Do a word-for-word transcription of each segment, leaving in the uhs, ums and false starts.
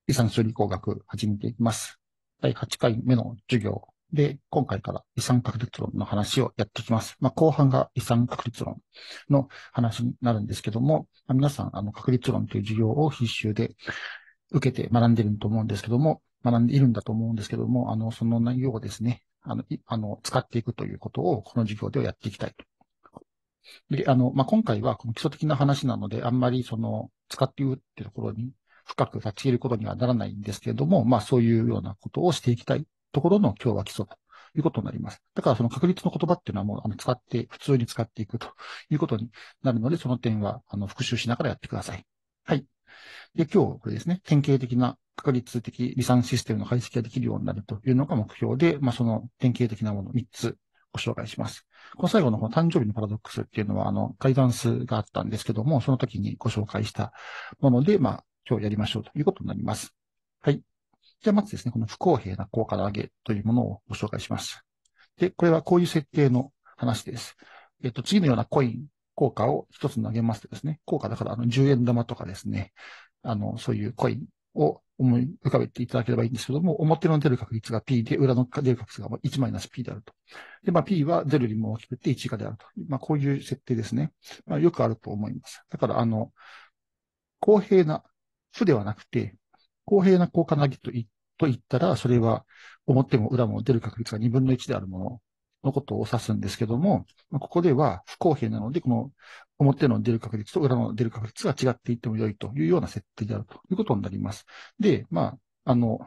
遺産処理工学始めていきます。だいはちかいめの授業で、今回から遺産確率論の話をやっていきます。まあ、後半が遺産確率論の話になるんですけども、まあ、皆さん、あの、確率論という授業を必修で受けて学んでいると思うんですけども、学んでいるんだと思うんですけども、あの、その内容をですね、あの、あの使っていくということを、この授業ではやっていきたいと。で、あの、まあ、今回はこの基礎的な話なので、あんまりその、使っていくっていうところに深く立ち入ることにはならないんですけれども、まあ、そういうようなことをしていきたいところの今日は基礎ということになります。だからその確率の言葉っていうのはもう、あの、使って、普通に使っていくということになるので、その点は、あの、復習しながらやってください。はい。で、今日これですね、典型的な確率的離散システムの解析ができるようになるというのが目標で、まあ、その典型的なものみっつご紹介します。この最後のこの誕生日のパラドックスっていうのは、あの、ガイダンスがあったんですけども、その時にご紹介したもので、まあ、今日やりましょうということになります。はい。じゃあ、まずですね、この不公平な効果の上げというものをご紹介します。で、これはこういう設定の話です。えっと、次のようなコイン、効果を一つ投げますとですね、効果だからあのじゅうえん玉とかですね、あの、そういうコインを思い浮かべていただければいいんですけども、表の出る確率が P で、裏の出る確率がいちマイナス P であると。で、まあ P はゼロよりも大きくていち以下であると。まあこういう設定ですね。まあよくあると思います。だからあの、公平な、負ではなくて、公平な効果投げと言と言ったら、それは表も裏も出る確率がにぶんのいちであるもののことを指すんですけども、ここでは不公平なので、この表の出る確率と裏の出る確率が違っていっても良いというような設定であるということになります。で、まあ、あの、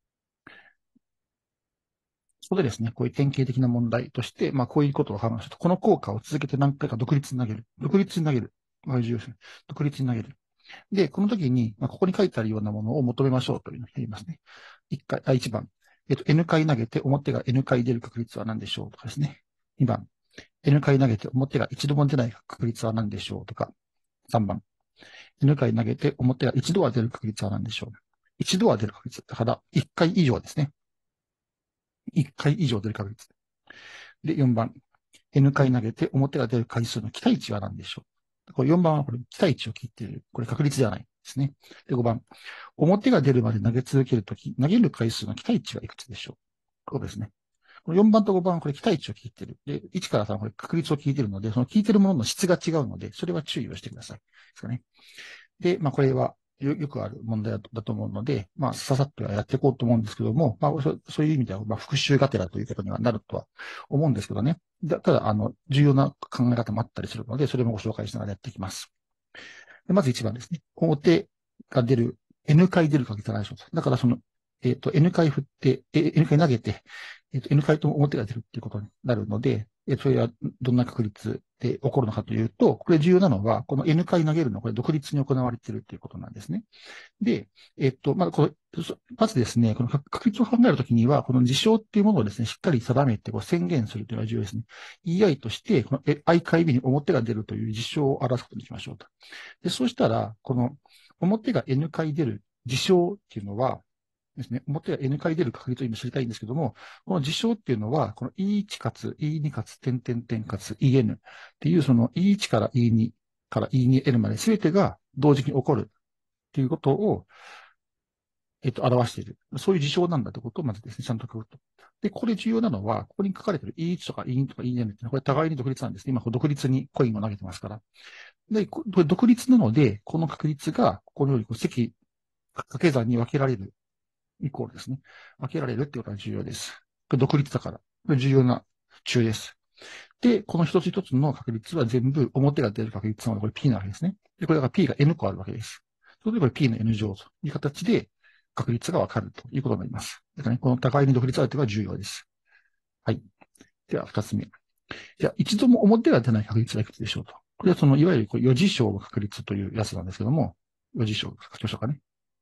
そこでですね、こういう典型的な問題として、まあ、こういうことを話すと、この効果を続けて何回か独立に投げる。独立に投げる。まあ、重要ですね。独立に投げる。で、この時に、まあ、ここに書いてあるようなものを求めましょうというのを言いますね。一回、あ、一番。えっと、N 回投げて表が N 回出る確率は何でしょうとかですね。二番。N 回投げて表が一度も出ない確率は何でしょうとか。三番。N 回投げて表が一度は出る確率は何でしょう。一度は出る確率。だから、一回以上ですね。一回以上出る確率。で、四番。N 回投げて表が出る回数の期待値は何でしょう。これよんばんはこれ期待値を聞いている。これ確率ではないですね。で、ごばん。表が出るまで投げ続けるとき、投げる回数の期待値はいくつでしょう。こうですね。このよんばんとごばんはこれ期待値を聞いている。で、いちからさんはこれ確率を聞いているので、その聞いているものの質が違うので、それは注意をしてください。ですかね。で、まあ、これはよ、よくある問題だと思うので、まあ、ささっとやっていこうと思うんですけども、まあ、そそういう意味では、まあ、復習がてらということにはなるとは思うんですけどね。だただ、あの、重要な考え方もあったりするので、それもご紹介しながらやっていきます。でまずいちばんですね。表が出る、N 回出るかけたらでしょう。だからその、えっ、と、N 回振って、え N 回投げて、えっ、と、N 回とも表が出るっていうことになるので、えそれはどんな確率で起こるのかというと、これ重要なのは、この N 回投げるのはこれ独立に行われているということなんですね。で、えっと、まあ、これ、まずですね、この確率を考えるときには、この事象っていうものをですね、しっかり定めてこう宣言するというのが重要ですね。イーアイ として、この i 回目に表が出るという事象を表すことにしましょうと。で、そうしたら、この表が N 回出る事象っていうのは、ですね、表が N 回出る確率を今知りたいんですけども、この事象っていうのは、この イーワン かつ イーツー かつ点点点かつ イーエヌ っていうその イーワン から イーツー から イーツーエヌ まで全てが同時に起こるっていうことを、えっと、表している。そういう事象なんだということをまずですね、ちゃんと書くと。で、ここで重要なのは、ここに書かれている イーワン とか イーツー とか イーエヌ っていうのは、これ互いに独立なんですね。今、独立にコインを投げてますから。で、これ独立なので、この確率が、このようにこう積、掛け算に分けられる、イコールですね。分けられるってことが重要です。これ独立だから。これ重要な注意です。で、この一つ一つの確率は全部表が出る確率なので、これ P なわけですね。で、これが P が N 個あるわけです。それでこれ P の N 乗という形で確率がわかるということになります。だからね、この互いに独立あるというのが重要です。はい。では、二つ目。じゃあ、一度も表が出ない確率はいくつでしょうと。これはその、いわゆるこう余事象の確率というやつなんですけども、余事象書きましょうかね。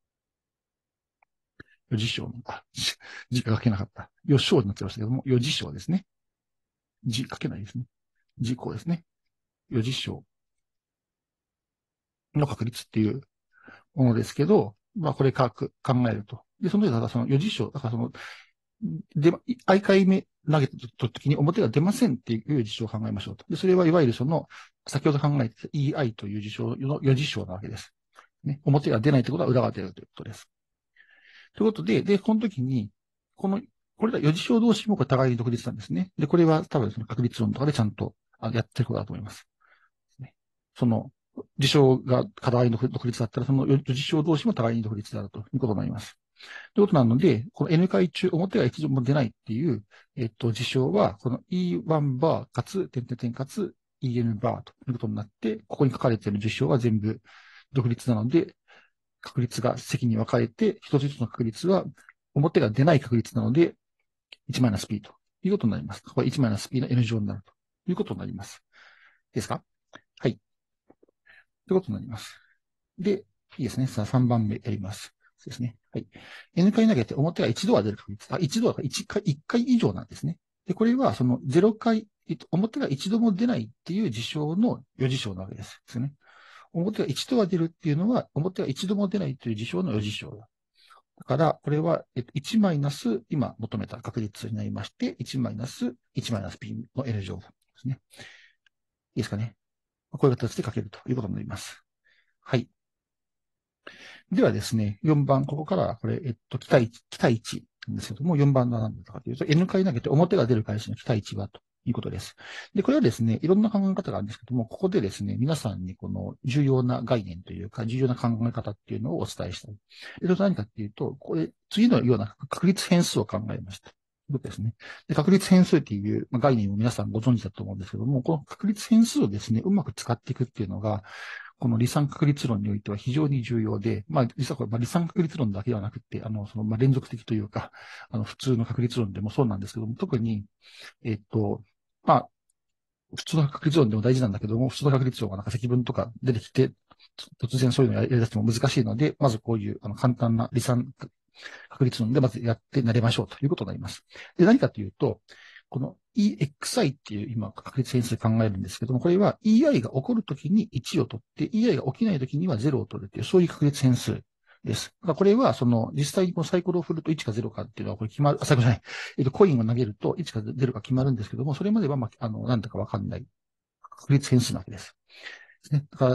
余事象の、あ、字が書けなかった。余象になってましたけども、余事象ですね。字書けないですね。字項ですね。余事象の確率っていうものですけど、まあ、これかく考えると。で、その時は、その余事象、だからその、で、相回目投げた時に表が出ませんっていう事象を考えましょうと。で、それはいわゆるその、先ほど考えてた イーアイ という事象の余事象なわけです。ね。表が出ないってことは裏が出るということです。 ということで、で、この時に、この、これら余事象同士もこれ互いに独立なんですね。で、これは多分その確率論とかでちゃんとあやってることだと思います。ね、その、事象が互いの独立だったら、その余事象同士も互いに独立であるということになります。ということなので、この N 回中、表が一度も出ないっていう、えっと、事象は、この イーワン バーかつ、点々点かつ イーエヌ バーということになって、ここに書かれている事象は全部独立なので、確率が積に分かれて、一つ一つの確率は表が出ない確率なので、いちマイナス P ということになります。これいちマイナス P の N 乗になるということになります。ですか？はい。ということになります。で、いいですね。さあ、さんばんめやります。そうですね。はい。N 回投げて表が一度は出る確率。あ、一度は一回、一回以上なんですね。で、これはそのゼロ回、表が一度も出ないっていう事象の余事象なわけです。ですね。表が一度は出るっていうのは、表が一度も出ないという事象の余事象だ。だから、これは、えっと、いちマイナス、今求めた確率になりまして、いちマイナス、いちマイナス P の N 乗ですね。いいですかね。こういう形で書けるということになります。はい。ではですね、よんばん、ここからは、これ、えっと、期待値、期待値なんですけども、よんばんは何だかというと、N 回投げて表が出る回数の期待値はということです。で、これはですね、いろんな考え方があるんですけども、ここでですね、皆さんにこの重要な概念というか、重要な考え方っていうのをお伝えしたい。で、それは何かっていうと、これ、次のような確率変数を考えました。ということですね。で、確率変数っていう概念を皆さんご存知だと思うんですけども、この確率変数をですね、うまく使っていくっていうのが、この離散確率論においては非常に重要で、まあ、実はこれ、まあ、離散確率論だけではなくて、あの、その、まあ、連続的というか、あの、普通の確率論でもそうなんですけども、特に、えっと、まあ、普通の確率論でも大事なんだけども、普通の確率論がなんか積分とか出てきて、突然そういうのをやり出しても難しいので、まずこういう、あの、簡単な離散確率論でまずやって慣れましょうということになります。で、何かというと、この イーエックスアイ っていう今確率変数で考えるんですけども、これは イーアイ が起こるときにいちを取って、イーアイ が起きないときにはゼロを取るっていう、そういう確率変数です。これは、その、実際にこのサイコロを振るといちかゼロかっていうのはこれ決まる、あ、サイコロじゃない。えっと、コインを投げるといちかゼロか決まるんですけども、それまでは、まあ、あの、なんだかわかんない確率変数なわけです。ですね。だから、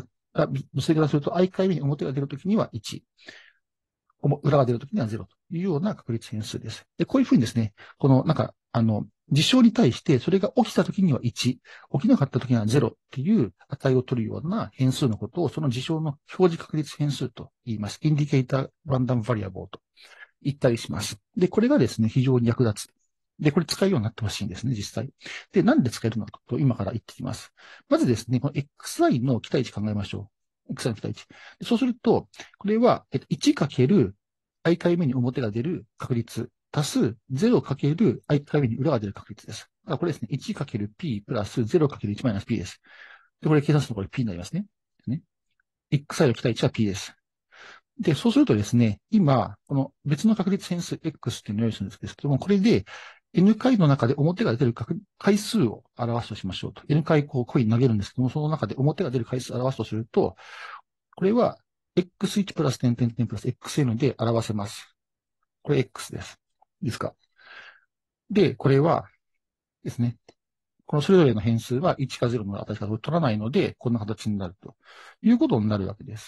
それからすると、i 回目に表が出るときにはいち。裏が出るときにはゼロというような確率変数です。で、こういうふうにですね、この、なんか、あの、事象に対して、それが起きたときにはいち、起きなかったときにはゼロっていう値を取るような変数のことを、その事象の表示確率変数と言います。インディケーターランダムバリアボーと言ったりします。で、これがですね、非常に役立つ。で、これ使えるようになってほしいんですね、実際。で、なんで使えるのかと今から言ってきます。まずですね、この エックスアイ の期待値考えましょう。エックスアイ の期待値。そうすると、これは、えっと、いちかける i 回目に表が出る確率、足す ゼロかける i 回目に裏が出る確率です。あ、これですね、いちかける p プラス ゼロかけるいちマイナス p です。で、これ計算するとこれ p になりますね。ね。エックスアイ の期待値は p です。で、そうするとですね、今、この別の確率変数 X っていうのを用意するんですけども、これで N 回の中で表が出る回数を表すとしましょうと。N 回こうコイン投げるんですけども、その中で表が出る回数を表すとすると、これは エックスワン プラス点々点プラス エックスエヌ で表せます。これ X です。いいですか？で、これはですね、このそれぞれの変数はいちかゼロの値しか取らないので、こんな形になるということになるわけです。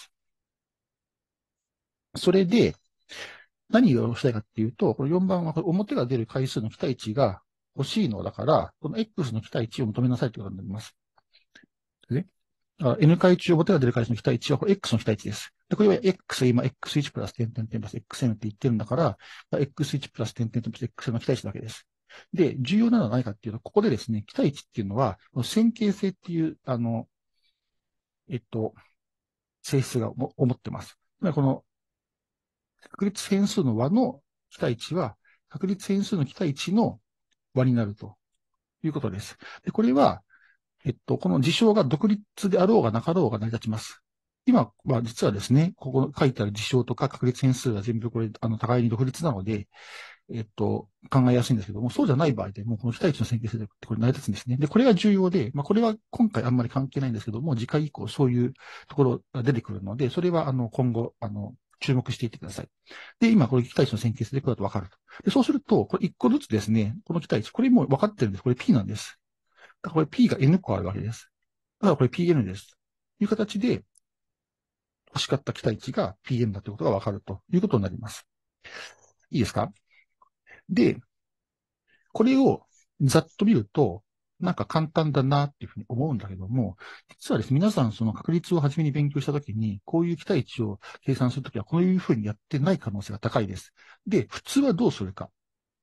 それで、何をしたいかっていうと、このよんばんはこれ表が出る回数の期待値が欲しいのだから、この X の期待値を求めなさいということになります。で、N 回中表が出る回数の期待値はこれ X の期待値です。で、これは X、今 エックスワン プラス点々点プラス エックスエヌ って言ってるんだから、エックスワン プラス点々点プラス エックスエヌ の期待値だけです。で、重要なのは何かっていうと、ここでですね、期待値っていうのは、線形性っていう、あの、えっと、性質が思ってます。つまりこの確率変数の和の期待値は、確率変数の期待値の和になるということです。で、これは、えっと、この事象が独立であろうがなかろうが成り立ちます。今は実はですね、ここ書いてある事象とか確率変数が全部これ、あの、互いに独立なので、えっと、考えやすいんですけども、そうじゃない場合でも、この期待値の線形性ってこれ成り立つんですね。で、これが重要で、まあ、これは今回あんまり関係ないんですけども、次回以降そういうところが出てくるので、それは、あの、今後、あの、注目していってください。で、今、これ期待値の線形性でこれだとわかると。で、そうすると、これ一個ずつですね、この期待値、これもう分かってるんです。これ P なんです。だからこれ P が N 個あるわけです。だからこれ ピーエヌ です。という形で、欲しかった期待値が ピーエヌ だということがわかるということになります。 いいですか？で、これをざっと見ると、なんか簡単だなっていうふうに思うんだけども、実はですね、皆さんその確率を初めに勉強したときに、こういう期待値を計算するときは、こういうふうにやってない可能性が高いです。で、普通はどうするか。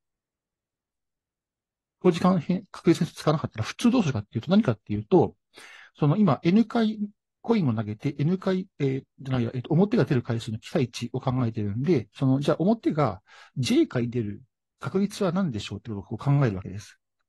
長時間変確率に使わなかったら、普通どうするかっていうと、何かっていうと、その今 N 回コインを投げて N 回、えー、じゃないや、えっと、表が出る回数の期待値を考えてるんで、その、じゃあ表が J 回出る確率は何でしょうっていうことを考えるわけです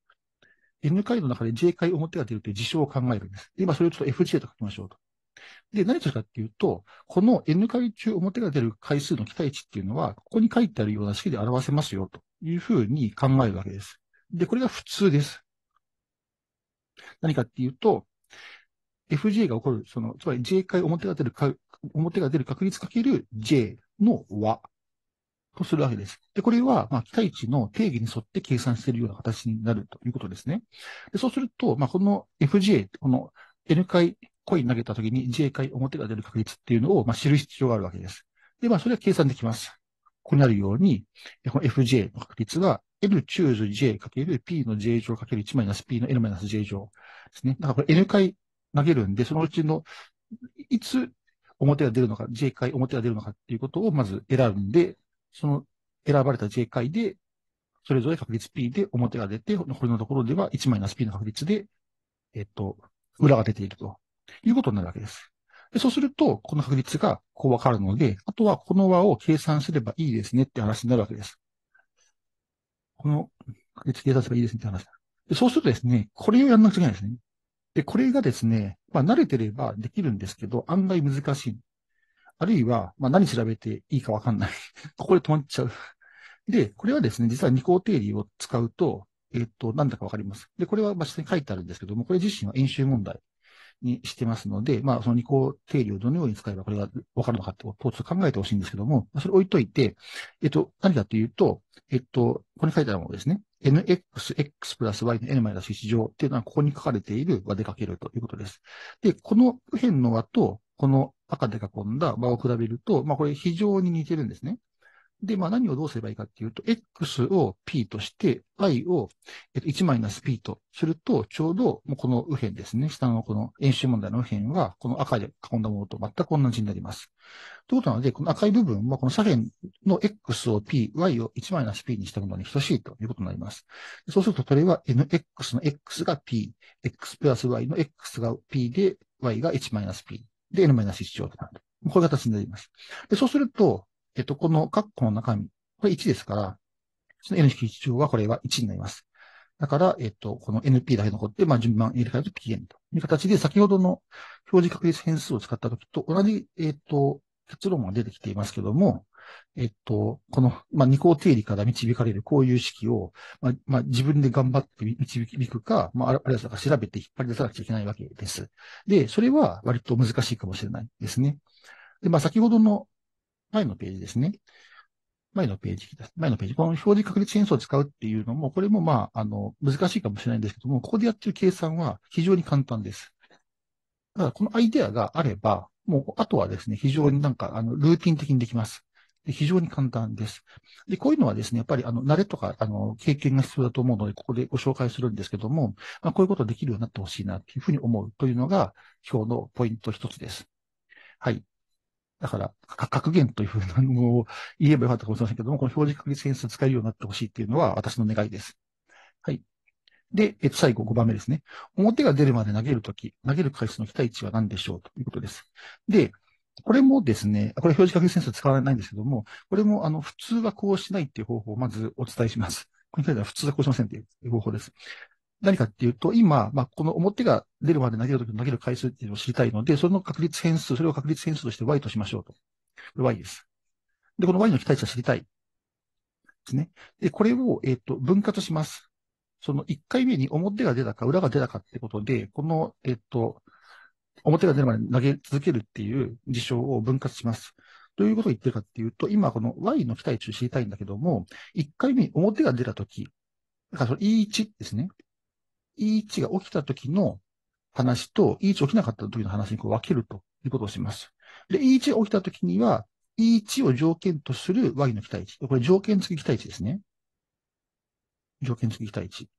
。N 回の中で J 回表が出るという事象を考えるんです。で今それをちょっと エフジェー と書きましょうと。で、何するかっていうと、この N 回中表が出る回数の期待値っていうのは、ここに書いてあるような式で表せますよというふうに考えるわけです。で、これが普通です。何かっていうと、エフジェー が起こる、その、つまり J 回表が出るか、表が出る確率かける J の和とするわけです。で、これは、まあ、期待値の定義に沿って計算しているような形になるということですね。で、そうすると、まあ、この エフジェー、この N 回コイン投げたときに J 回表が出る確率っていうのを、まあ、知る必要があるわけです。で、まあ、それは計算できます。ここにあるように、この エフジェー の確率は N チューズ J かける P の J 乗かけるいちマイナス P の N マイナス J 乗ですね。だからこれ N 回投げるんで、そのうちのいつ表が出るのか、J 回表が出るのかっていうことをまず選んで、その選ばれた J 回で、それぞれ確率 P で表が出て、残りのところではいちマイナス P の確率で、えっと、裏が出ているということになるわけです。でそうすると、この確率がこうわかるので、あとはこの和を計算すればいいですねって話になるわけです。この確率計算すればいいですねって話。でそうするとですね、これをやんなくちゃいけないですね。で、これがですね、まあ慣れてればできるんですけど、案外難しい。あるいは、まあ何調べていいかわかんない。ここで止まっちゃう。で、これはですね、実は二項定理を使うと、えっと、なんだかわかります。で、これはまあ下に書いてあるんですけども、これ自身は演習問題にしてますので、まあ、その二項定理をどのように使えばこれがわかるのかってことを考えてほしいんですけども、それ置いといて、えっと、何かというと、えっと、ここに書いてあるものですね。エヌエックスエックス プラス y の n マイナスいち乗っていうのはここに書かれている和で書けるということです。で、この右辺の和と、この赤で囲んだ和を比べると、まあこれ非常に似てるんですね。で、まあ何をどうすればいいかっていうと、X を P として、Y をいちマイナス P とすると、ちょうどもうこの右辺ですね。下のこの演習問題の右辺は、この赤で囲んだものと全く同じになります。ということなので、この赤い部分はこの左辺の X を P、Y をいちマイナス P にしたものに等しいということになります。そうすると、これは エヌエックス の X が P、X プラス Y の X が P で、Y がいちマイナス P で N マイナスいち乗となる。こういう形になります。でそうすると、えっと、この括弧の中身、これいちですから、その N-いち 乗はこれはいちになります。だから、えっと、この エヌピー だけ残って、まあ、順番入れ替えると ピーエヌ という形で、先ほどの表示確率変数を使ったときと同じ、えっと、結論が出てきていますけども、えっと、この、まあ、二項定理から導かれるこういう式を、まあ、まあ、自分で頑張って導くか、まあ、あるいは調べて引っ張り出さなきゃいけないわけです。で、それは割と難しいかもしれないですね。で、まあ、先ほどの前のページですね。前のページです。前のページ。この表示確率変数を使うっていうのも、これもまあ、あの、難しいかもしれないんですけども、ここでやってる計算は非常に簡単です。だからこのアイデアがあれば、もう、あとはですね、非常になんか、あの、ルーティン的にできます。で非常に簡単です。で、こういうのはですね、やっぱり、あの、慣れとか、あの、経験が必要だと思うので、ここでご紹介するんですけども、まあ、こういうことできるようになってほしいな、というふうに思うというのが、今日のポイント一つです。はい。だから、格言というふうなのを言えばよかったかもしれませんけども、この表示確率変数使えるようになってほしいっていうのは私の願いです。はい。で、えっと、最後ごばんめですね。表が出るまで投げるとき、投げる回数の期待値は何でしょうということです。で、これもですね、これ表示確率変数使わないんですけども、これもあの、普通はこうしないっていう方法をまずお伝えします。これに関しては普通はこうしませんっていう方法です。何かっていうと、今、まあ、この表が出るまで投げるときの投げる回数っていうのを知りたいので、その確率変数、それを確率変数として Y としましょうと。これ Y です。で、この Y の期待値は知りたいですね。で、これを、えっと、分割します。そのいっかいめに表が出たか裏が出たかってことで、この、えっと、表が出るまで投げ続けるっていう事象を分割します。どういうことを言ってるかっていうと、今この Y の期待値を知りたいんだけども、いっかいめに表が出たとき、だからその イーワン ですね。イーワン が起きたときの話と イーワン 起きなかった時の話にこう分けるということをします。で、イーワン が起きたときには、 イーワン を条件とする y の期待値。これ条件付き期待値ですね。条件付き期待値。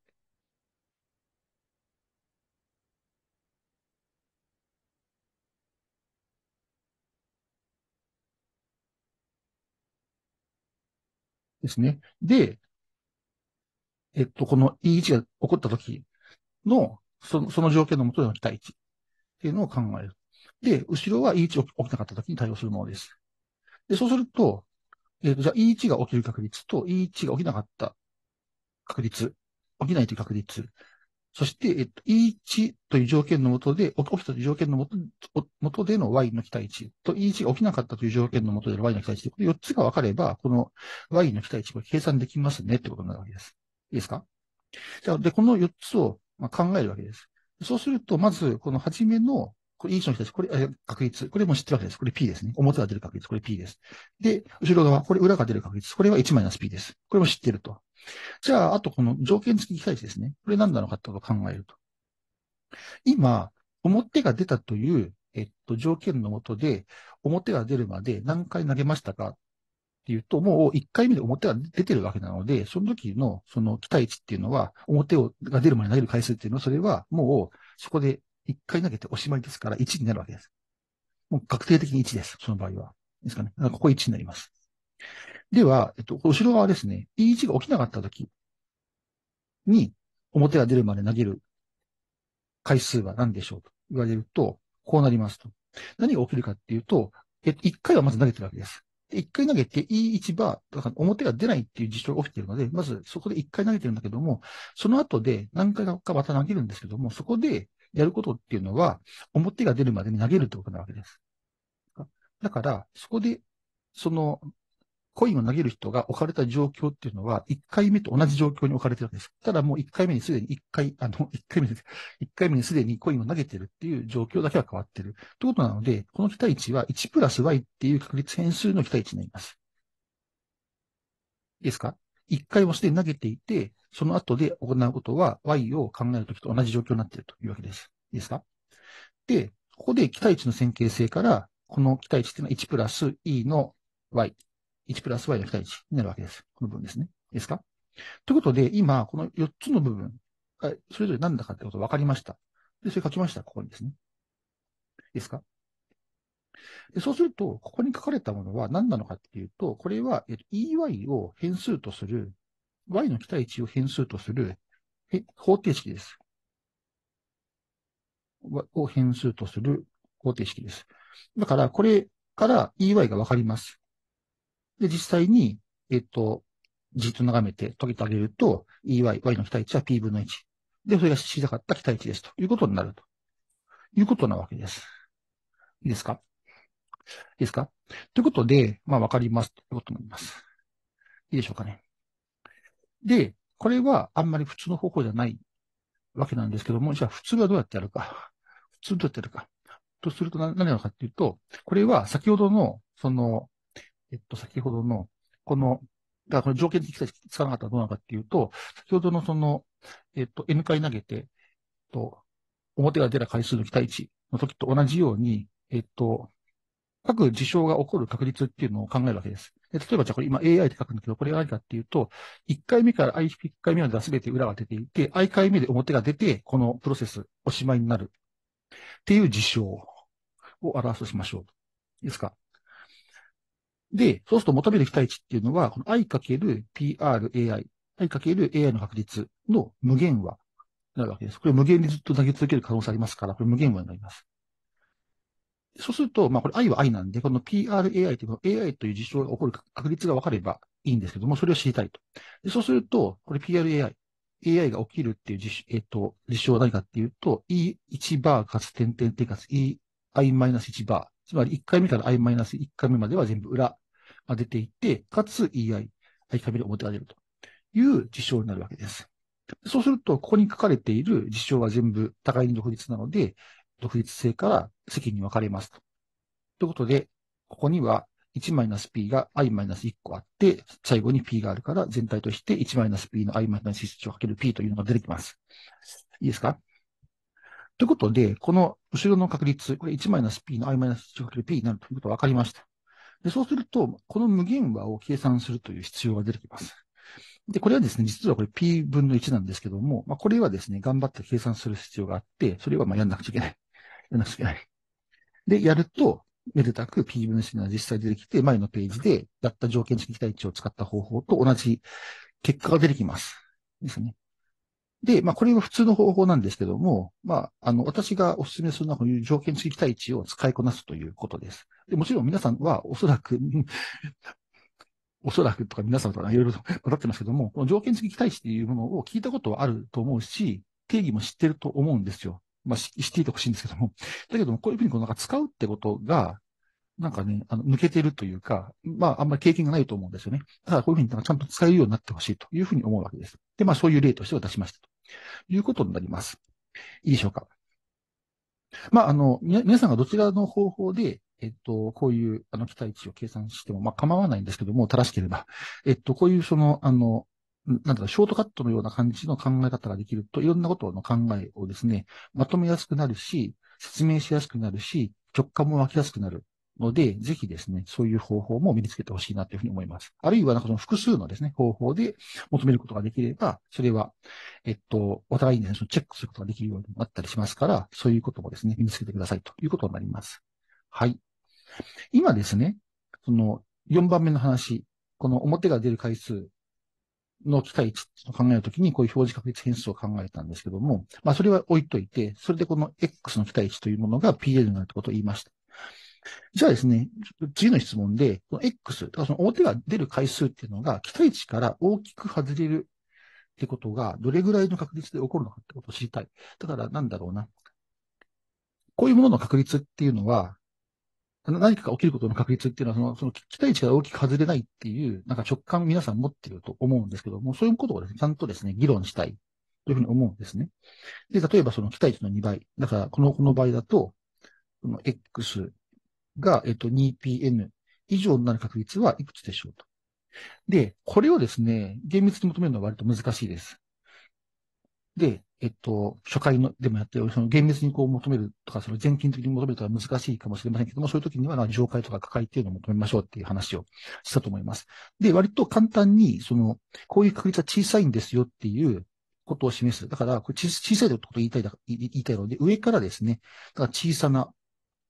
ですね。で、えっと、この イーワン が起こった時の、その、その条件のもとでの期待値っていうのを考える。で、後ろは イーワン 起きなかった時に対応するものです。で、そうすると、えっと、じゃあ イーワン が起きる確率と イーワン が起きなかった確率、起きないという確率、そして、えっと、イーワン という条件のもとで、起きたという条件のもともとでの y の期待値と イーワン が起きなかったという条件のもとでの y の期待値、これよっつが分かれば、この y の期待値、これ計算できますねってことになるわけです。いいですか？じゃあ、で、このよっつをまあ考えるわけです。そうすると、まず、この初めの、これ イーワン の期待値、これ、確率。これも知ってるわけです。これ P ですね。表が出る確率。これ P です。で、後ろ側、これ裏が出る確率。これはいちマイナス P です。これも知ってると。じゃあ、あとこの条件付き期待値ですね。これ何なのかってことを考えると。今、表が出たという、えっと、条件のもとで、表が出るまで何回投げましたかっていうと、もういっかいめで表が出てるわけなので、その時のその期待値っていうのは、表をが出るまで投げる回数っていうのは、それはもうそこでいっかい投げておしまいですから、いちになるわけです。もう確定的にいちです。その場合は。ですかね。ここいちになります。では、えっと、後ろ側ですね。イーワン が起きなかった時に、表が出るまで投げる回数は何でしょうと言われると、こうなりますと。何が起きるかっていうと、えっと、いっかいはまず投げてるわけです。で、いっかい投げて イーワン バー、だから表が出ないっていう事象が起きているので、まずそこでいっかい投げてるんだけども、その後で何回かまた投げるんですけども、そこでやることっていうのは、表が出るまでに投げるってことなわけです。だから、そこで、その、コインを投げる人が置かれた状況っていうのは、いっかいめと同じ状況に置かれてるわけです。ただもういっかいめにすでにいっかい、あの、いっかいめです。いっかいめにすでにコインを投げてるっていう状況だけは変わってる。ということなので、この期待値はいちプラス y っていう確率変数の期待値になります。いいですか？ いっ 回もすでに投げていて、その後で行うことは y を考えるときと同じ状況になっているというわけです。いいですか？で、ここで期待値の線形性から、この期待値っていうのは いちプラス e の y。いちプラス y の期待値になるわけです。この部分ですね。いいですか？ということで、今、このよっつの部分が、それぞれ何だかってことが分かりました。で、それ書きました。ここにですね。いいですか？で、そうすると、ここに書かれたものは何なのかっていうと、これは、えっと、イーワイ を変数とする、y の期待値を変数とする方程式です。を変数とする方程式です。だから、これから イーワイ がわかります。で、実際に、えっと、じっと眺めて解けてあげると、イーワイ、y の期待値は p 分のいち。で、それが知りたかった期待値ですということになるということなわけです。いいですか？いいですか？ということで、まあ、わかりますということになります。いいでしょうかね。で、これはあんまり普通の方法じゃないわけなんですけども、じゃあ普通はどうやってやるか。普通どうやってやるか。とすると何なのかっていうと、これは先ほどの、その、えっと、先ほどの、この、だからこの条件的期待値つかなかったらどうなのかっていうと、先ほどのその、えっと、N 回投げて、えっと、表が出た回数の期待値の時と同じように、えっと、各事象が起こる確率っていうのを考えるわけです。で例えばじゃあこれ今 エーアイ って書くんだけど、これが何かっていうと、いっかいめから i、いっかいめまでは全て裏が出ていて、i 回目で表が出て、このプロセスおしまいになるっていう事象を表すとしましょう。いいですか？で、そうすると求める期待値っていうのは、この i×prAI、i×エーアイ の確率の無限和になるわけです。これ無限にずっと投げ続ける可能性ありますから、これ無限和になります。そうすると、まあこれ i は i なんで、この prAI というのは エーアイ という事象が起こる確率が分かればいいんですけども、それを知りたいと。でそうすると、これ prAI、エーアイ が起きるっていう事,、えっと、事象は何かっていうと、イーワン バーかつ点々点かつ イーアイ-いち バー。つまりいっかいめから i-いっかいめまでは全部裏が出ていて、かつ イーアイ、i 回目で表が出るという事象になるわけです。そうすると、ここに書かれている事象は全部互いに独立なので、独立性から積に分かれますと。ということで、ここにはいちマイナス p が i-いっ個あって、最後に p があるから、全体として いちマイナス p の i-いち をかける p というのが出てきます。いいですか？ということで、この後ろの確率、これ いちマイナス p の i-いち をかける p になるということが分かりました。 で、そうすると、この無限和を計算するという必要が出てきます。で、これはですね、実はこれ P 分のいちなんですけども、まあ、これはですね、頑張って計算する必要があって、それはまあやんなくちゃいけない。やんなくちゃいけない。で、やると、めでたく P 分のいちが実際出てきて、前のページでやった条件付き期待値を使った方法と同じ結果が出てきます。ですね。で、まあ、これは普通の方法なんですけども、まあ、あの、私がお勧めするのはこういう条件付き期待値を使いこなすということです。で、もちろん皆さんはおそらく、おそらくとか皆さんとかいろいろと分かってますけども、この条件付き期待値っていうものを聞いたことはあると思うし、定義も知ってると思うんですよ。まあ、知っていてほしいんですけども。だけども、こういうふうにこうなんか使うってことが、なんかね、あの、抜けてるというか、まあ、あんまり経験がないと思うんですよね。ただ、こういうふうになんかちゃんと使えるようになってほしいというふうに思うわけです。で、まあ、そういう例としては出しましたということになります。いいでしょうか。まあ、あの、み皆さんがどちらの方法で、えっと、こういう、あの、期待値を計算しても、まあ、構わないんですけども、正しければ。えっと、こういう、その、あの、なんだろう、ショートカットのような感じの考え方ができると、いろんなことの考えをですね、まとめやすくなるし、説明しやすくなるし、直感も湧きやすくなるので、ぜひですね、そういう方法も身につけてほしいなというふうに思います。あるいは、なんかその複数のですね、方法で求めることができれば、それは、えっと、お互いにですね、そのチェックすることができるようになったりしますから、そういうこともですね、身につけてくださいということになります。はい。今ですね、そのよんばんめの話、この表が出る回数の期待値を考えるときに、こういう表示確率変数を考えたんですけども、まあ、それは置いといて、それでこの X の期待値というものが ピーエル になるということを言いました。じゃあですね、次の質問で、この X、だからその表が出る回数っていうのが期待値から大きく外れるってことが、どれぐらいの確率で起こるのかってことを知りたい。だから、なんだろうな。こういうものの確率っていうのは、何かが起きることの確率っていうのは、その、その期待値が大きく外れないっていう、なんか直感を皆さん持っていると思うんですけども、そういうことをですね、ちゃんとですね、議論したいというふうに思うんですね。で、例えばその期待値のにばい。だから、この、この場合だと、この X が、えっと、にピーエヌ 以上になる確率はいくつでしょうと。で、これをですね、厳密に求めるのは割と難しいです。で、えっと、初回のでもやってる、その厳密にこう求めるとか、その全金的に求めるとは難しいかもしれませんけども、そういう時には、上階とか価階っていうのを求めましょうっていう話をしたと思います。で、割と簡単に、その、こういう確率は小さいんですよっていうことを示す。だから、これ小小さいってことを言いたいだ、言いたいので、上からですね、だから小さな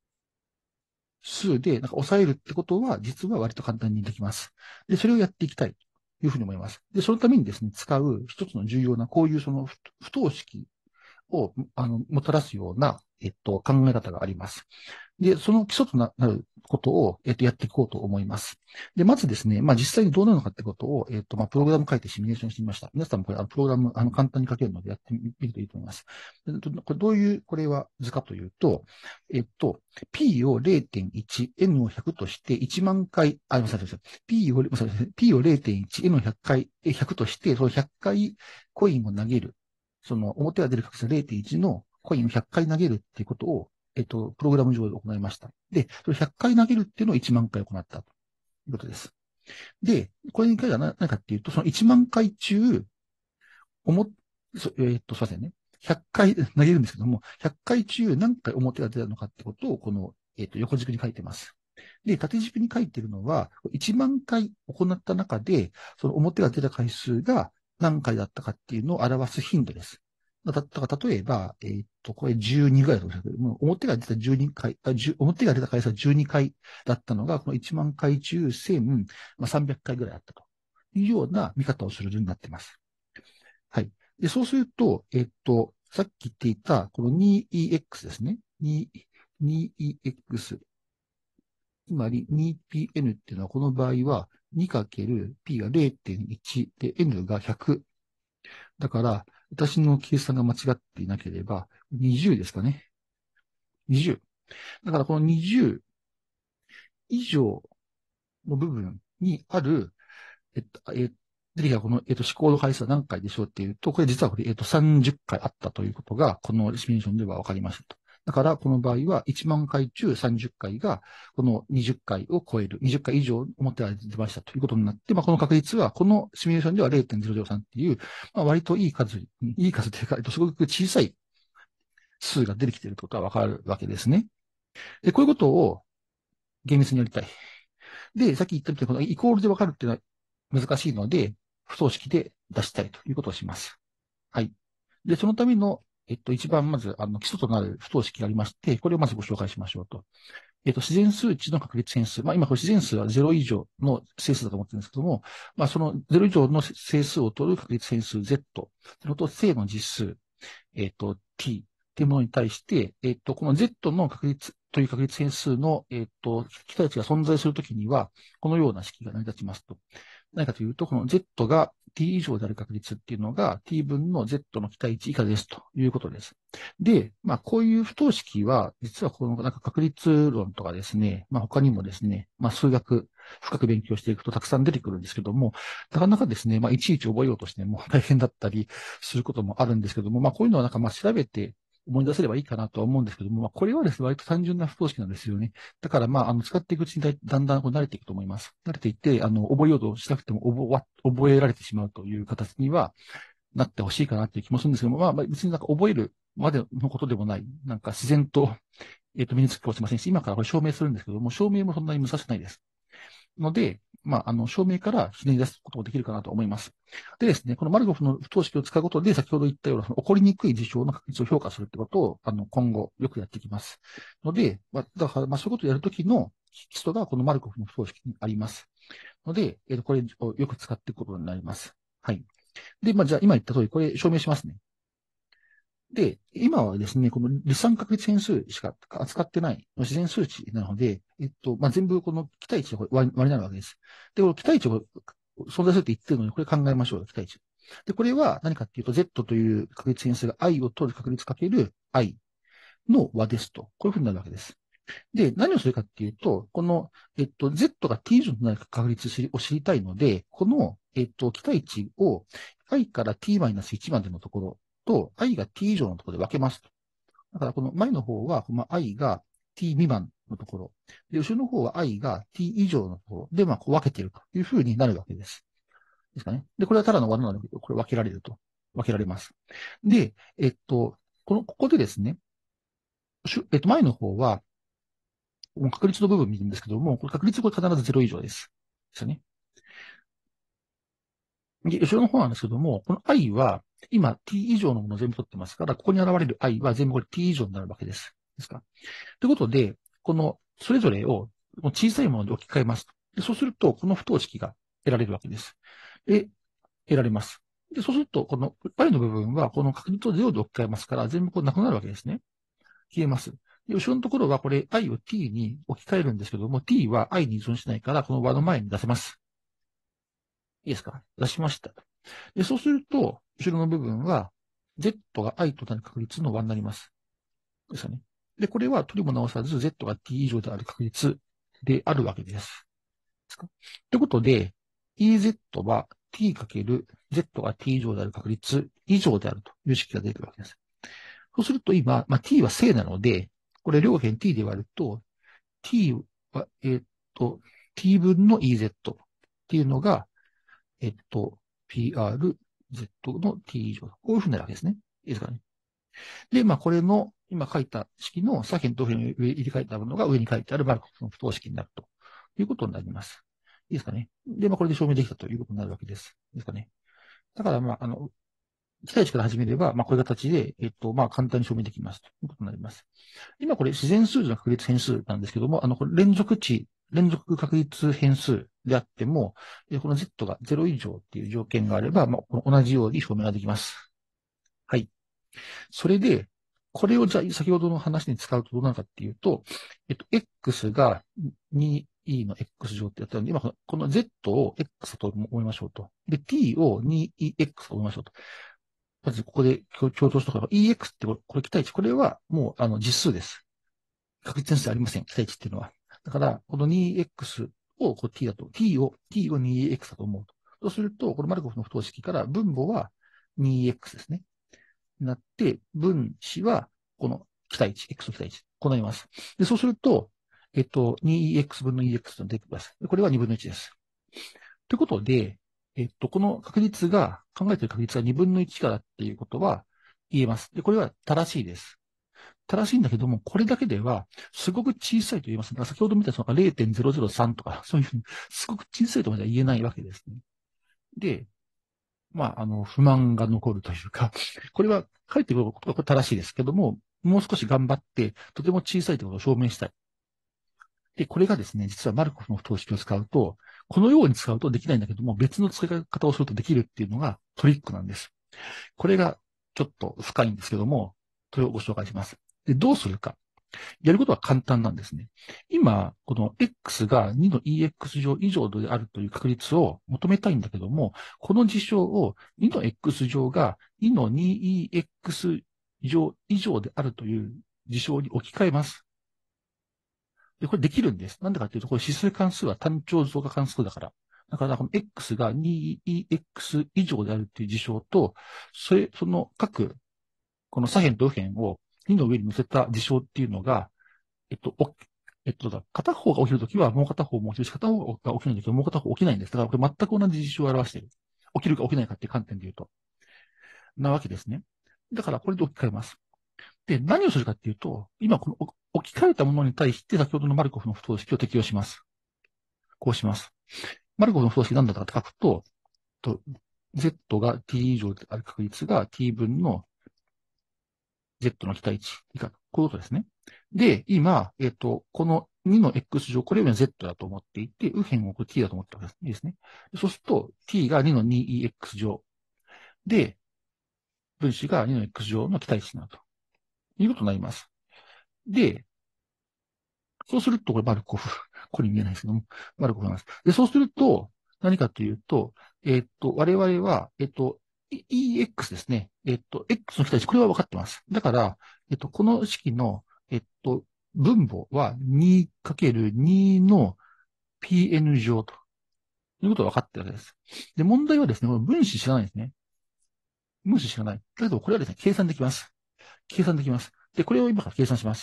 数で、なんか抑えるってことは、実は割と簡単にできます。で、それをやっていきたいというふうに思います。で、そのためにですね、使う一つの重要な、こういうその不等式を、あの、もたらすような、えっと、考え方があります。で、その基礎となることを、えっと、やっていこうと思います。で、まずですね、まあ、実際にどうなるのかってことを、えっと、まあ、プログラム書いてシミュレーションしてみました。皆さんもこれ、あの、プログラム、あの、簡単に書けるのでやってみるといいと思います。でこれどういう、これは図かというと、えっと、P を れいてんいち、N をひゃくとしていちまん回、あ、ごめんなさい、P を、P を れいてんいち、N をひゃっかい、ひゃくとして、そのひゃっかいコインを投げる。その表が出る確率 れいてんいち のコインをひゃっかい投げるっていうことを、えっと、プログラム上で行いました。で、それひゃっかい投げるっていうのをいちまん回行ったということです。で、これに関しては何かっていうと、そのいちまん回中、おも、そえっと、すいませんね。ひゃっかい投げるんですけども、ひゃっかい中何回表が出たのかってことを、この、えっと、横軸に書いてます。で、縦軸に書いてるのは、いちまん回行った中で、その表が出た回数が何回だったかっていうのを表す頻度です。だから、例えば、えーっと、これじゅうにぐらいだと思うんですけども、表が出たじゅうにかい、あ表が出た回数はじゅうにかいだったのが、このいちまん回中せんさんびゃっかいぐらいあったというような見方をするようになっています。はい。で、そうすると、えーっと、さっき言っていた、この にイーエックス ですね。に にイーエックス。つまり にピーエヌ っていうのは、この場合は にかけるピー が れいてんいち で N がひゃく。だから、私の計算が間違っていなければ、にじゅうですかね。にじゅう。だからこのにじゅう以上の部分にある、えっと、えっと、出てきたこの、えっと、思考の回数は何回でしょうっていうと、これ実はこれ、えっと、さんじゅっかいあったということが、このシミュレーションでは分かりましたと。だから、この場合はいちまん回中さんじゅっかいが、このにじゅっかいを超える、にじゅっかい以上表が出ましたということになって、まあ、この確率は、このシミュレーションでは れいてんゼロゼロさん っていう、まあ、割といい数、いい数というか、えっと、すごく小さい数が出てきていることがわかるわけですね。で、こういうことを厳密にやりたい。 で、さっき言ったみたいに、このイコールで分かるっていうのは難しいので、不等式で出したいということをします。はい。で、そのための、えっと、一番まず、あの、基礎となる不等式がありまして、これをまずご紹介しましょうと。えっと、自然数値の確率変数。まあ、今、これ自然数はゼロ以上の整数だと思ってるんですけども、まあ、そのゼロ以上の整数を取る確率変数 Z、それと正の実数、えっと、t っていうものに対して、えっと、この Z の確率という確率変数の、えっと、期待値が存在するときには、このような式が成り立ちますと。何かというと、この Z が t 以上である確率っていうのが t 分の Z の期待値以下ですということです。で、まあ、こういう不等式は、実はこのなんか確率論とかですね、まあ、他にもですね、まあ、数学深く勉強していくとたくさん出てくるんですけども、なかなかですね、まあ、いちいち覚えようとしても大変だったりすることもあるんですけども、まあ、こういうのはなんかまあ調べて思い出せればいいかなとは思うんですけども、まあ、これはですね、割と単純な不等式なんですよね。だからまあ、あの、使っていくうちにだだんだんこう慣れていくと思います。慣れていって、あの、覚えようとしなくても覚覚えられてしまうという形にはなってほしいかなという気もするんですけども、まあ、別になんか覚えるまでのことでもない、なんか自然と、えっと、身につくかもしれませんし、今からこれ証明するんですけども、証明もそんなに難しくないです。ので、まあ、あの、証明からひねり出すこともできるかなと思います。でですね、このマルコフの不等式を使うことで、先ほど言ったような、起こりにくい事象の確率を評価するってことを、あの、今後よくやっていきます。ので、まあ、だから、まあ、そういうことをやるときの基礎がこのマルコフの不等式にあります。ので、えっと、これをよく使っていくことになります。はい。で、まあ、じゃあ今言った通り、これ証明しますね。で、今はですね、この離散確率変数しか扱ってない自然数値なので、えっと、まあ、全部この期待値が割りになるわけです。で、この期待値が存在するって言ってるのに、これ考えましょう、期待値。で、これは何かっていうと、Z という確率変数が i を取る確率かける i の和ですと。こういうふうになるわけです。で、何をするかっていうと、この、えっと、Z が t 以上になる確率を知りたいので、この、えっと、期待値を i から t-いち までのところと、i が t 以上のところで分けますと。だから、この前の方は、まあ、i が t 未満のところ。で、後ろの方は i が t 以上のところで、まあ、こう分けているというふうになるわけです。ですかね。で、これはただの和なので、これ分けられると。分けられます。で、えっと、この、ここでですね、えっと、前の方は、確率の部分を見るんですけども、これ確率は必ずゼロ以上です。ですよね。で、後ろの方なんですけども、この i は、今 t 以上のものを全部取ってますから、ここに現れる i は全部これ t 以上になるわけです。ですか。ということで、この、それぞれを小さいもので置き換えます。でそうすると、この不等式が得られるわけです。で、得られます。で、そうすると、この i の部分は、この確率をゼロで置き換えますから、全部こうなくなるわけですね。消えます。で、後ろのところはこれ i を t に置き換えるんですけども、t は i に依存しないから、この和の前に出せます。いいですか？出しました。で、そうすると、後ろの部分は、z が i となる確率の和になります。ですよね。で、これは取りも直さず、z が t 以上である確率であるわけです。ですか？ということで、ez は t×z が t 以上である確率以上であるという式が出てくるわけです。そうすると今、まあ、t は正なので、これ両辺 t で割ると、t は、えーっと、t 分の ez っていうのが、えっと、prz の t 以上。こういうふうになるわけですね。いいですかね。で、まあ、これの、今書いた式の左辺と右辺に入れ替えたものが上に書いてあるマルコフの不等式になるということになります。いいですかね。で、まあ、これで証明できたということになるわけです。いいですかね。だから、まあ、あの、期待値から始めれば、まあ、こういう形で、えっと、まあ、簡単に証明できますということになります。今これ自然数字の確率変数なんですけども、あの、これ連続値、連続確率変数であっても、この Z がゼロ以上っていう条件があれば、まあ、同じように証明ができます。はい。それで、これをじゃあ先ほどの話に使うとどうなるかっていうと、えっと、X が にイー の X 乗ってやったので、今この Z を X と思いましょうと。で、T を にイーエックス と思いましょうと。まずここで強調しとけば イーエックス ってこれ、これ期待値。これはもうあの実数です。確率変数ありません。期待値っていうのは。だから、この にイーエックス をこう t だと、t を、t を にイーエックス だと思うと。そうすると、このマルコフの不等式から分母は にイーエックス ですね。なって、分子はこの期待値、x の期待値。こうなります。で、そうすると、えっと、にイーエックス 分の イーエックス と出てきます。これはにぶんのいちです。ということで、えっと、この確率が、考えている確率がにぶんのいちからっていうことは言えます。で、これは正しいです。 正しいんだけども、これだけでは、すごく小さいと言います。だから先ほど見たその ゼロてんゼロゼロさんとか、そういうふうに、すごく小さいとまでは言えないわけですね。で、まあ、あの、不満が残るというか、これは書いてくることが正しいですけども、もう少し頑張って、とても小さいということを証明したい。で、これがですね、実はマルコフの不等式を使うと、このように使うとできないんだけども、別の使い方をするとできるっていうのがトリックなんです。これがちょっと深いんですけども、それをご紹介します。で、どうするか。やることは簡単なんですね。今、この X がにの イーエックス 乗以上であるという確率を求めたいんだけども、この事象をにの X 乗がにの にイーエックス 乗以上であるという事象に置き換えます。で、これできるんです。なんでかっていうと、これ指数関数は単調増加関数だから。だから、この X が にイーエックス 以上であるっていう事象と、それ、その各、この左辺と右辺をにの上に乗せた事象っていうのが、えっと、おえっと、だ片方が起きるときはもう片方も起きるし、片方が起きないときはもう片方起きないんです。だからこれ全く同じ事象を表している。起きるか起きないかっていう観点で言うと。なわけですね。だからこれで置き換えます。で、何をするかっていうと、今この置き換えたものに対して先ほどのマルコフの不等式を適用します。こうします。マルコフの不等式何だったかって書くと、と Z が t 以上である確率が t 分の Z の期待値以下。こういうことですね。で、今、えっと、このにの X 乗、これよりは Z だと思っていて、右辺をこれ t だと思ってたわけですね。そうすると、t がにの にイーエックス 乗。で、分子がにの X 乗の期待値になるということになります。で、そうすると、これマルコフ。これ見えないですけども、マルコフなんです。で、そうすると、何かというと、えっと、我々は、えっと、イーエックス ですね。えっと、X の期待値、これは分かってます。だから、えっと、この式の、えっと、分母は にかけるに の ピーエヌ 乗ということが分かってるわけです。で、問題はですね、この分子知らないですね。分子知らない。だけど、これはですね、計算できます。計算できます。で、これを今から計算します。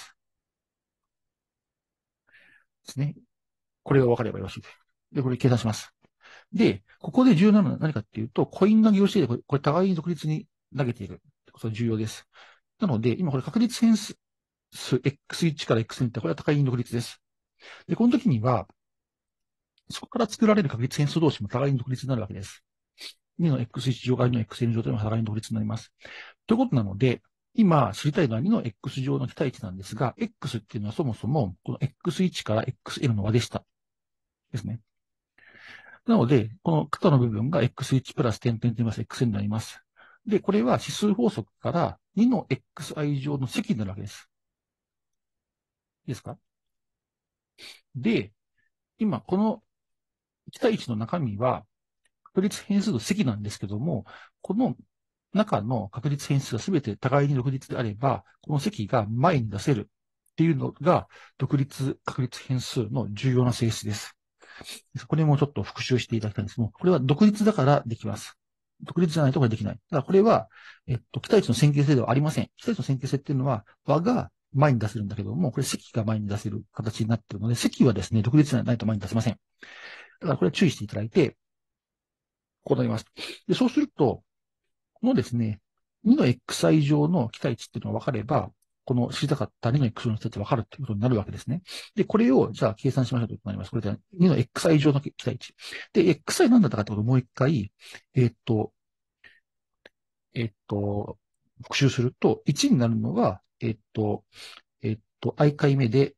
ですね。これが分かればよろしいです。で、これ計算します。で、ここで重要なのは何かっていうと、コイン投げをしていて、これ、これ互いに独立に投げている。ことが重要です。なので、今これ確率変数 エックスワン から エックスツー って、これは互いに独立です。で、この時には、そこから作られる確率変数同士も互いに独立になるわけです。にの エックスワン 乗がにの エックスエヌ 乗というのは互いに独立になります。ということなので、今知りたいのはにの X 乗の期待値なんですが、X っていうのはそもそもこの エックスワン から エックスエヌ の和でした。ですね。なので、この肩の部分が エックスワン プラス点々と言います エックスエヌ になります。で、これは指数法則からにの xi 乗の積になるわけです。いいですか？で、今、このいち対いちの中身は、確率変数の積なんですけども、この中の確率変数がすべて互いに独立であれば、この積が前に出せるっていうのが、独立確率変数の重要な性質です。これもちょっと復習していただきたいんですけども、これは独立だからできます。独立じゃないとこれできない。だからこれは、えっと、期待値の線形性ではありません。期待値の線形性っていうのは、和が前に出せるんだけども、これ積が前に出せる形になっているので、積はですね、独立じゃないと前に出せません。だからこれは注意していただいて、こうなります。で、そうすると、このですね、にの xi 乗の期待値っていうのが分かれば、この知りたかったにの x 乗の期待値が分かるっていうことになるわけですね。で、これを、じゃあ計算しましょうということになります。これでにの xi 乗の期待値。で、xi 何だったかってことをもう一回、えーっと、えーっと、復習すると、いちになるのは、えーっと、えーっと、i 回目で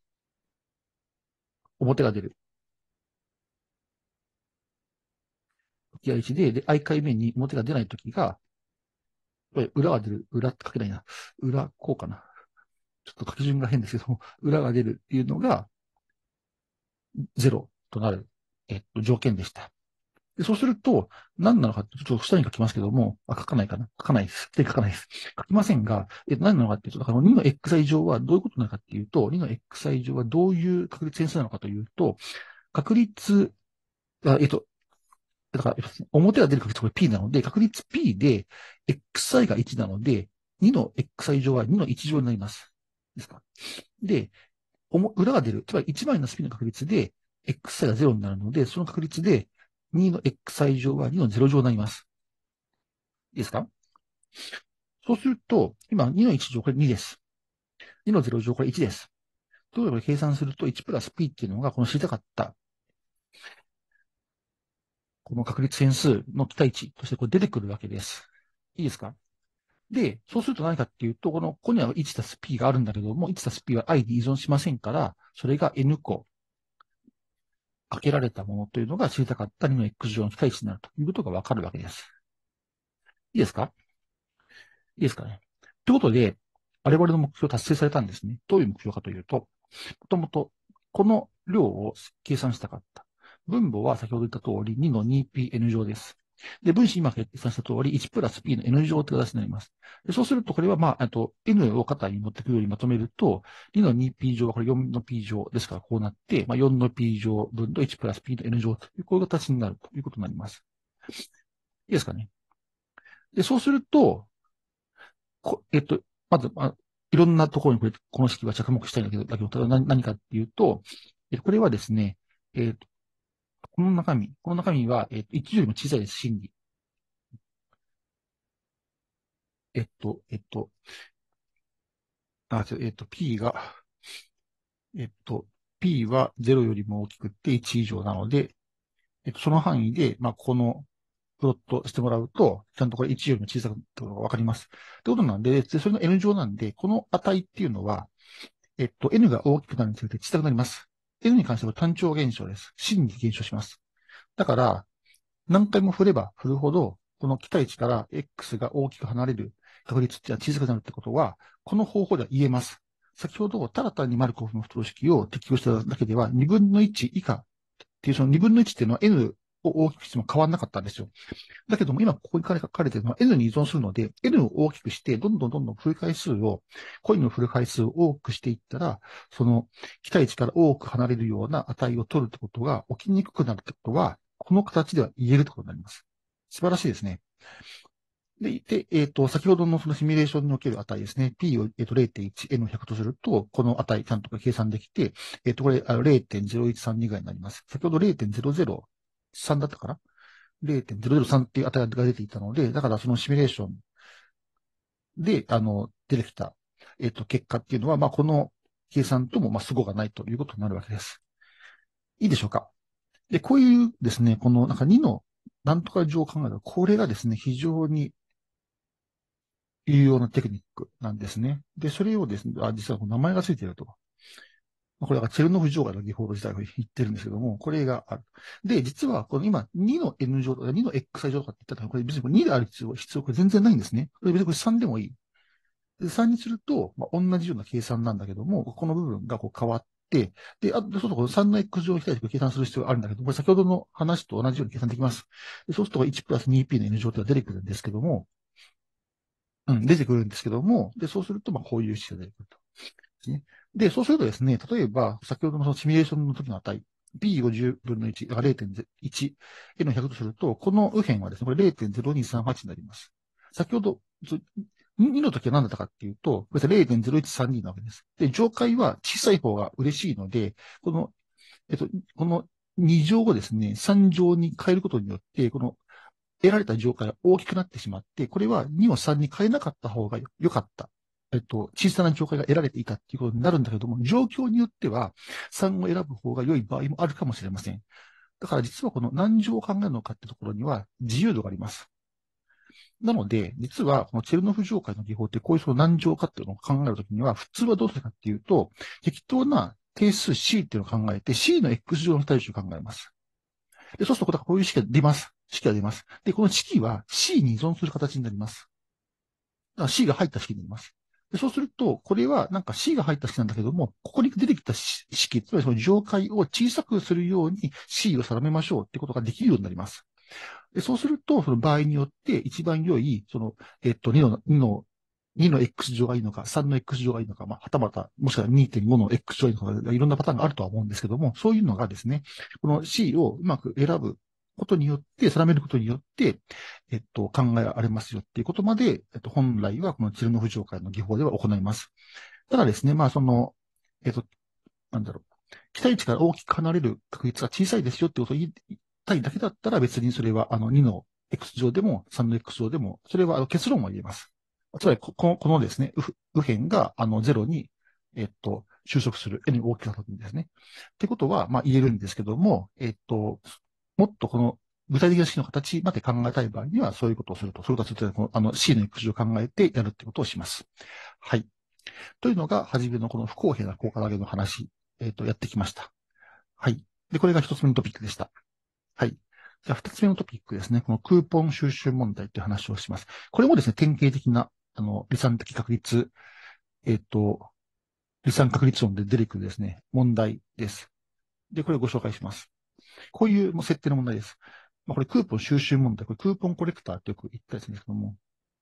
表が出る。時がいちで、で、i 回目に表が出ない時が、これ裏が出る。裏って書けないな。裏、こうかな。ちょっと書き順が変ですけども、裏が出るっていうのがゼロとなる、えっと、条件でした。でそうすると、何なのかって、ちょっと下に書きますけども、あ、書かないかな書かないです。手書かないです。書きませんが、えっと、何なのかっていうと、だからにの xi 乗はどういうことなのかっていうと、にの xi 乗はどういう確率変数なのかというと、確率、あえっと、だから、表が出る確率これ P なので、確率 P で、xi がいちなので、にの xi 乗はにのいち乗になります。ですか。で、裏が出る。つまりいちマイナス P の確率で、xi がゼロになるので、その確率でにの xi 乗はにのゼロ乗になります。いいですか？そうすると、今にのいち乗、これにです。 にのゼロ乗これいちです。ということで、計算するといちプラス P っていうのが、この知りたかった、この確率変数の期待値としてこれ出てくるわけです。いいですか？で、そうすると何かっていうと、この、ここにはいちたす P があるんだけども、いちたす P は i に依存しませんから、それが N 個かけられたものというのが知りたかったにの X 乗の期待値になるということがわかるわけです。いいですか？いいですかね。ということで、我々の目標達成されたんですね。どういう目標かというと、もともと、この量を計算したかった。分母は先ほど言った通りにの にピーエヌ 乗です。で、分子今計算した通りいちプラス P の N 乗という形になります。でそうすると、これはまあ、あと N を肩に持ってくるようにまとめると、にの にピー 乗はこれよんの P 乗ですからこうなって、まあ、よんの P 乗分といちプラス P の N 乗という、こういう形になるということになります。いいですかね。で、そうすると、こえっと、まず、まあ、いろんなところにこれ、この式は着目したいんだけど、だけど、ただ何何かっていうと、えこれはですね、えっと、この中身、この中身は、えっと、いちよりも小さいです、真理。えっと、えっと、あ、えっと、P が、えっと、P はゼロよりも大きくっていち以上なので、えっと、その範囲で、まあ、このプロットしてもらうと、ちゃんとこれいちよりも小さくなってことがわかります。ってことなんで、でそれの N 乗なんで、この値っていうのは、えっと、N が大きくなるにつれて小さくなります。N に関しては単調現象です。真に減少します。だから、何回も振れば振るほど、この期待値から X が大きく離れる確率っていうのは小さくなるってことは、この方法では言えます。先ほど、ただ単にマルコフの不等式を適用しただけでは、にぶんのいち以下っていう、そのにぶんのいちっていうのは N を大きくしても変わらなかったんですよ。だけども、今ここに書かれているのは N に依存するので、N を大きくして、どんどんどんどん振る回数を、コインの振る回数を多くしていったら、その期待値から多く離れるような値を取るってことが起きにくくなるってことは、この形では言えるってことになります。素晴らしいですね。で、でえっ、と、先ほどのそのシミュレーションにおける値ですね。P を、えー、と れいてんいち、N をひゃくとすると、この値ちゃんと計算できて、えっ、と、これあの れいてんゼロいちさんに ぐらいになります。先ほどれいてんゼロゼロさんだったかな？ れいてんゼロゼロさん っていう値が出ていたので、だからそのシミュレーションで、あの、出てきた、えっと、結果っていうのは、まあ、この計算とも、まあ、齟齬がないということになるわけです。いいでしょうか？で、こういうですね、この、なんかにのなんとか乗を考える。これがですね、非常に有用なテクニックなんですね。で、それをですね、あ、実は名前がついていると。これがチェルノフ乗外の技法自体を言ってるんですけども、これがある。で、実は、この今、にの N 乗とかにの X 乗とかって言ったら、これ別ににである必要、必要、これ全然ないんですね。これ別にこれさんでもいい。で、さんにすると、まあ、同じような計算なんだけども、この部分がこう変わって、で、あと、そうするとこのさんの X 乗を等しく計算する必要があるんだけど、これ先ほどの話と同じように計算できます。でそうするといちプラス にピー の N 乗というのが出てくるんですけども、うん、出てくるんですけども、で、そうすると、まあ、こういう式が出てくると。ですね。で、そうするとですね、例えば、先ほどのそのシミュレーションの時の値、ピーごじゅうぶんのいちが れいてんいち、N のひゃくとすると、この右辺はですね、これ れいてんゼロにさんはち になります。先ほど、にの時は何だったかっていうと、これ れいてんゼロいちさんに なわけです。で、上階は小さい方が嬉しいので、この、えっと、このに乗をですね、さん乗に変えることによって、この得られた上階が大きくなってしまって、これはにをさんに変えなかった方が良かった。えっと、小さな上階が得られていたっていうことになるんだけども、状況によってはさんを選ぶ方が良い場合もあるかもしれません。だから実はこの何乗を考えるのかってところには自由度があります。なので、実はこのチェルノフ乗解の技法ってこういうその何乗かっていうのを考えるときには、普通はどうするかっていうと、適当な定数 C っていうのを考えて、C の X 乗の対値を考えます。で、そうするとこういう式が出ます。式が出ます。で、この式は C に依存する形になります。だから C が入った式になります。でそうすると、これはなんか C が入った式なんだけども、ここに出てきた式、つまりその上階を小さくするように C を定めましょうってことができるようになります。でそうすると、その場合によって一番良い、その、えっと、にの、にの、にの X 乗がいいのか、さんの X 乗がいいのか、まあ、はたまた、もしくは にてんご の X 乗がいいのか、いろんなパターンがあるとは思うんですけども、そういうのがですね、この C をうまく選ぶことによって、定めることによって、えっと、考えられますよっていうことまで、えっと、本来はこのチェルノフ乗解の技法では行います。ただですね、まあ、その、えっと、なんだろう、期待値から大きく離れる確率が小さいですよってことを言いたいだけだったら別にそれはあのにの X 乗でもさんの X 乗でも、それはあの結論は言えます。つまりこ、このこのですね、右右辺があのゼロにえっと、収束する N が大きかった時にですね。ってことは、まあ言えるんですけども、えっと、もっとこの具体的な式の形まで考えたい場合には、そういうことをすると。それとはちょっとあの C の育児を考えてやるってことをします。はい。というのが、初めのこの不公平な効果上げの話、えっと、やってきました。はい。で、これが一つ目のトピックでした。はい。じゃあ、二つ目のトピックですね。このクーポン収集問題という話をします。これもですね、典型的な、あの、離散的確率、えっと、離散確率論で出てくるですね、問題です。で、これをご紹介します。こういうもう設定の問題です。まあ、これクーポン収集問題、これクーポンコレクターってよく言ったやつですけども、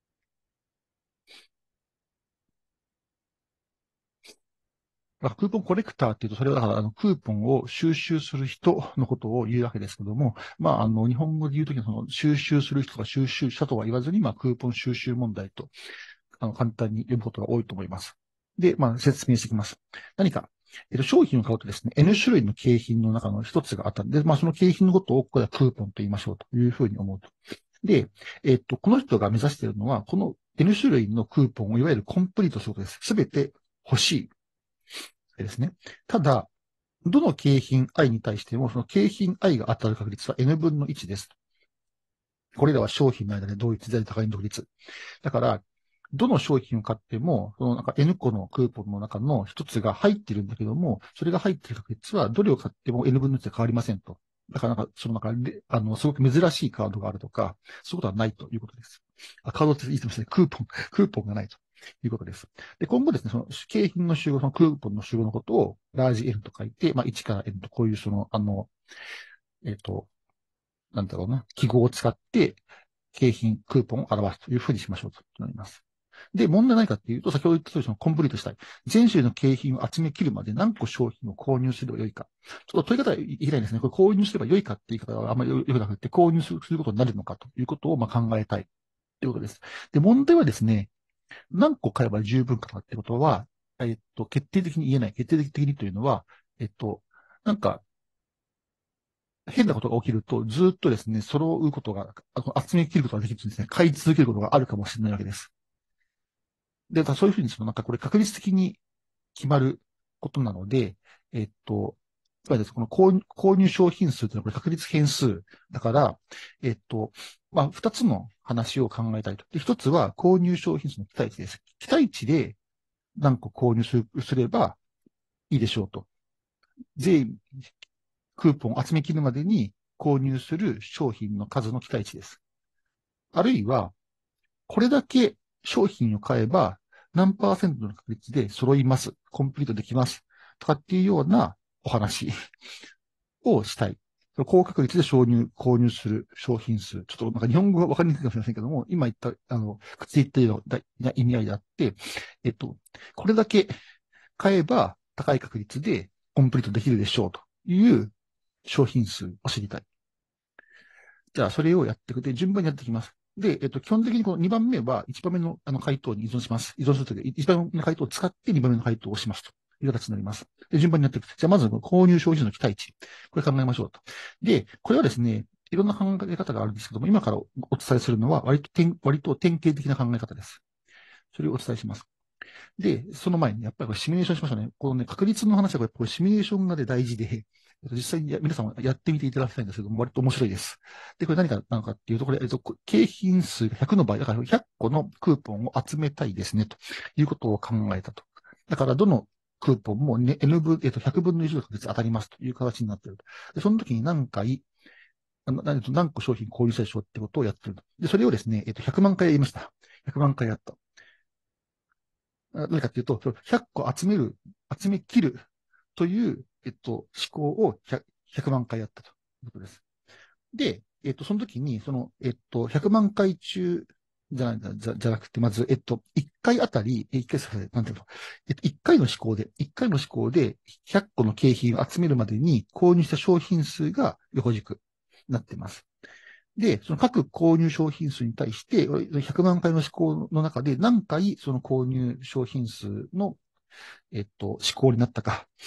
まあクーポンコレクターっていうと、それはだからあのクーポンを収集する人のことを言うわけですけども、まあ、あの、日本語で言うときにその収集する人とか収集者とは言わずに、まあ、クーポン収集問題と、あの、簡単に読むことが多いと思います。で、まあ、説明していきます。何か、えっと、商品を買うとですね、N 種類の景品の中の一つがあったんで、まあ、その景品のことを、これはクーポンと言いましょうというふうに思うと。で、えっと、この人が目指しているのは、この N 種類のクーポンをいわゆるコンプリートすることです。すべて欲しいですね。ただ、どの景品 I に対しても、その景品 I が当たる確率は N 分のいちです。これらは商品の間で同一であり高い確率。だから、どの商品を買っても、そのなんか N 個のクーポンの中の一つが入ってるんだけども、それが入ってる確率はどれを買っても N 分のいちで変わりませんと。だからなんか、そのなんか、あの、すごく珍しいカードがあるとか、そういうことはないということです。あ、カードって言ってましたね。クーポン、クーポンがないということです。で、今後ですね、その景品の集合、そのクーポンの集合のことをラージ N と書いて、まあいちから N とこういうその、あの、えっと、なんだろうな、記号を使って、景品、クーポンを表すというふうにしましょうとなります。で、問題ないかっていうと、先ほど言った通り、そのコンプリートしたい。全種類の景品を集め切るまで何個商品を購入すればよいか。ちょっと問い方は言いたいんですね。これ購入すればよいかって言い方はあんまりよくなくて、購入することになるのかということをまあ考えたいということです。で、問題はですね、何個買えば十分かってことは、えっと、決定的に言えない。決定的にというのは、えっと、なんか、変なことが起きると、ずっとですね、揃うことが、集め切ることができるんですね。買い続けることがあるかもしれないわけです。で、そういうふうに、そのなんかこれ確率的に決まることなので、えっと、つまりですこの購入購入商品数というのはこれ確率変数。だから、えっと、まあ、二つの話を考えたいと。で、一つは購入商品数の期待値です。期待値で何個購入するすればいいでしょうと。全クーポンを集め切るまでに購入する商品の数の期待値です。あるいは、これだけ商品を買えば何パーセントの確率で揃います。コンプリートできます。とかっていうようなお話をしたい。高確率で購入、購入する商品数。ちょっとなんか日本語がわかりにくいかもしれませんけども、今言った、あの、口で言ったような意味合いであって、えっと、これだけ買えば高い確率でコンプリートできるでしょうという商品数を知りたい。じゃあ、それをやっていくで、順番にやっていきます。で、えっと、基本的にこのにばんめはいちばんめのあの回答に依存します。依存するとき、いちばんめの回答を使ってにばんめの回答をしますという形になります。で、順番にやっていく。じゃあ、まず購入消費者の期待値。これ考えましょうと。で、これはですね、いろんな考え方があるんですけども、今からお伝えするのは割と典割と典型的な考え方です。それをお伝えします。で、その前に、やっぱりこれシミュレーションしましょうね。このね、確率の話はこれ、これシミュレーションがね、大事で、実際に皆さんもやってみていただきたいんですけども、割と面白いです。で、これ何かなのかっていうと、これ、えっと、景品数がひゃくの場合、だからひゃっこのクーポンを集めたいですね、ということを考えたと。だから、どのクーポンも、ね、N 分、えっと、ひゃくぶんのいちの確率当たりますという形になっていると。で、その時に何回、あの何何個商品購入したでしょうってことをやってると。で、それをですね、えっと、ひゃくまん回やりました。ひゃくまん回やった。何かっていうと、ひゃっこ集める、集め切るという、えっと、思考を ひゃく, ひゃくまん回やったということです。で、えっと、その時に、その、えっと、ひゃくまん回中、じゃない、じゃ、じゃなくて、まず、えっと、いっかいあたり、いっかい、なんていうの、えっと、いっかいの思考で、いっかいの思考で、ひゃっこの景品を集めるまでに購入した商品数が横軸になっています。で、その各購入商品数に対して、ひゃくまん回の思考の中で何回その購入商品数の、えっと、思考になったか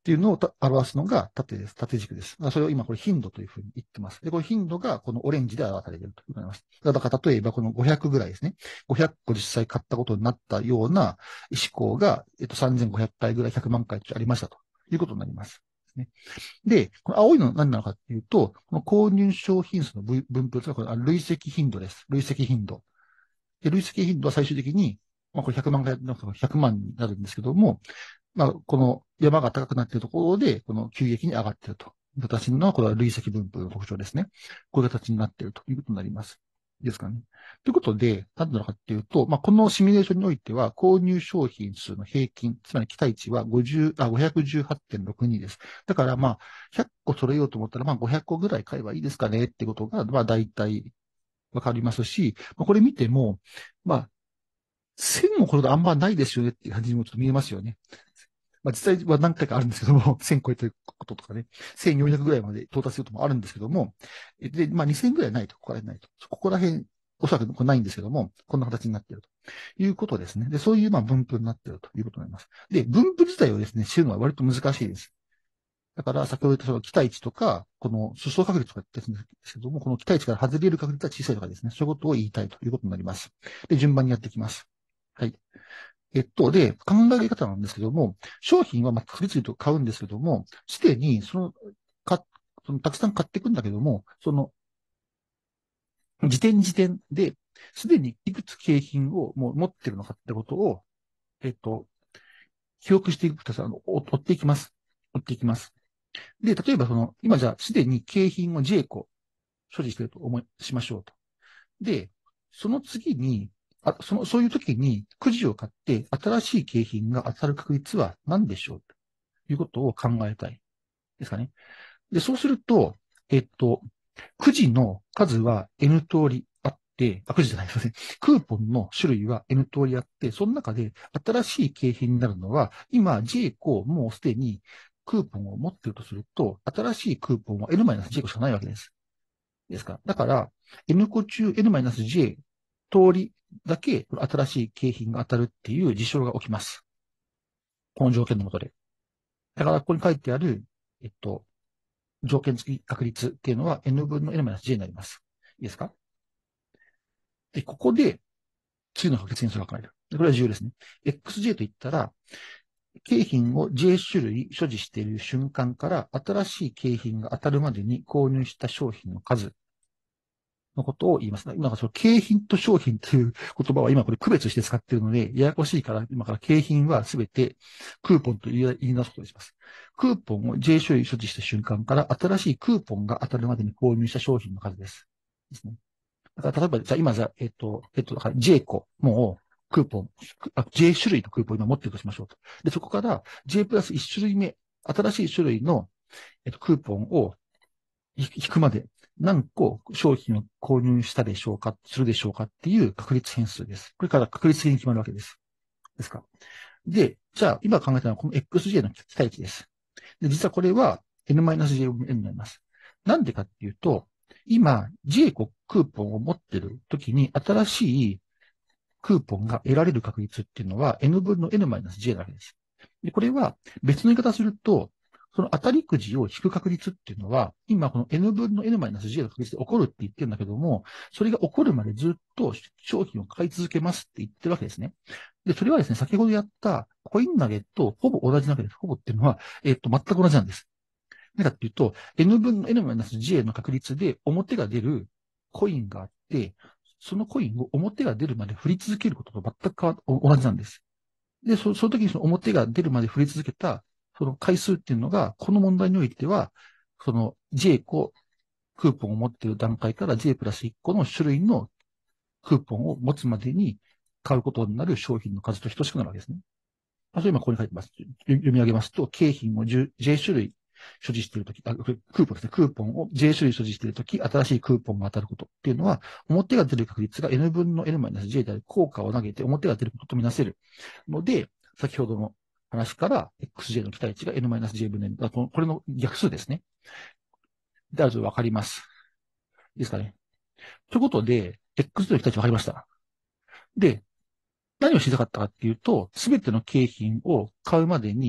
っていうのをた表すのが縦です。縦軸です。それを今これ頻度というふうに言ってます。で、これ頻度がこのオレンジで表されているということになります。だから例えばこのごひゃくぐらいですね。ごひゃっこ実際買ったことになったような思考が、えっと、さんぜんごひゃっかいぐらいひゃくまん回ありましたということになります。で、この青いのは何なのかっていうと、この購入商品数の分布がこれ累積頻度です。累積頻度。で、累積頻度は最終的に、まあ、これひゃくまん回のひゃくまんになるんですけども、まあ、この山が高くなっているところで、この急激に上がっているという形の、これは累積分布の特徴ですね。こういう形になっているということになります。いいですかね。ということで、何なのかっていうと、まあ、このシミュレーションにおいては、購入商品数の平均、つまり期待値はごじゅう、あ、ごひゃくじゅうはちてんろくにです。だから、まあ、ひゃっこ揃えようと思ったら、まあ、ごひゃっこぐらい買えばいいですかねってことが、まあ、大体わかりますし、まあ、これ見ても、まあ、せんを超えるとあんまないですよねっていう感じにもちょっと見えますよね。まあ、実際は何回かあるんですけども、せん超えてることとかね、せんよんひゃくぐらいまで到達することもあるんですけども、で、まあにせんぐらいないと、ここら辺ないと。ここら辺、おそらくこれないんですけども、こんな形になっているということですね。で、そういうまあ分布になっているということになります。で、分布自体をですね、知るのは割と難しいです。だから、先ほど言ったその期待値とか、この出生確率とか言ってるんですけども、この期待値から外れる確率は小さいとかですね、そういうことを言いたいということになります。で、順番にやっていきます。はい。えっと、で、考え方なんですけども、商品はまあ次々と買うんですけども、すでにその、か、そのたくさん買っていくんだけども、その、時点時点で、すでにいくつ景品をもう持ってるのかってことを、えっと、記憶していくと、あの、追っていきます。追っていきます。で、例えばその、今じゃあすでに景品を J 個所持していると思い、しましょうと。で、その次に、あ、その、そういう時にくじを買って新しい景品が当たる確率は何でしょうということを考えたいですかね。で、そうすると、えっと、くじの数は N 通りあって、あ、くじじゃないですね。クーポンの種類は N 通りあって、その中で新しい景品になるのは、今 J 個もうすでにクーポンを持っているとすると、新しいクーポンは N-J 個しかないわけです。ですか。だから、N 個中 N-J 通りだけ新しい景品が当たるっていう事象が起きます。この条件のもとで。だから、ここに書いてある、えっと、条件付き確率っていうのは N 分の N-J になります。いいですか。で、ここで、次の確率変数が考える。これは重要ですね。エックスジェー と言ったら、景品を J 種類所持している瞬間から新しい景品が当たるまでに購入した商品の数のことを言います。今からその景品と商品という言葉は今これ区別して使っているので、ややこしいから、今から景品はすべてクーポンと言い直すことにします。クーポンを J 種類所持した瞬間から新しいクーポンが当たるまでに購入した商品の数です。ですね。だから例えば、じゃあ今じゃあ、えっと、えっと、だから J 個、もう、クーポン、あ J 種類のクーポンを今持ってるとしましょうと。で、そこから J プラスいち種類目、新しい種類の、えっと、クーポンを引くまで何個商品を購入したでしょうか、するでしょうかっていう確率変数です。これから確率的に決まるわけです。ですか。で、じゃあ今考えたのはこの エックスジェー の期待値です。で、実はこれは N-J 分 N になります。なんでかっていうと、今 J 個クーポンを持ってる時に新しいクーポンが得られる確率っていうのは N 分の N-J なわけです。で、これは別の言い方すると、その当たりくじを引く確率っていうのは、今この N 分の N-J の確率で起こるって言ってるんだけども、それが起こるまでずっと商品を買い続けますって言ってるわけですね。で、それはですね、先ほどやったコイン投げとほぼ同じなわけです。ほぼっていうのは、えっと、全く同じなんです。なぜかっていうと、N 分の N-J の確率で表が出るコインがあって、そのコインを表が出るまで振り続けることと全く変わ同じなんです。で、そその時にその表が出るまで振り続けた、その回数っていうのが、この問題においては、その J 個クーポンを持っている段階から J プラスいっこの種類のクーポンを持つまでに買うことになる商品の数と等しくなるわけですね。例えばここに書いてます。読み上げますと、景品を J 種類所持しているとき、あ、クーポンですね。クーポンを J 種類所持しているとき、新しいクーポンが当たることっていうのは、表が出る確率が N 分の N-J である効果を投げて表が出ることとみなせるので、先ほどの話から エックスジェー の期待値が N-J 分の N、これの逆数ですね。であるとわかります。いいですかね。ということで、エックスジェー の期待値わかりました。で、何を知りたかったかっていうと、すべての景品を買うまでに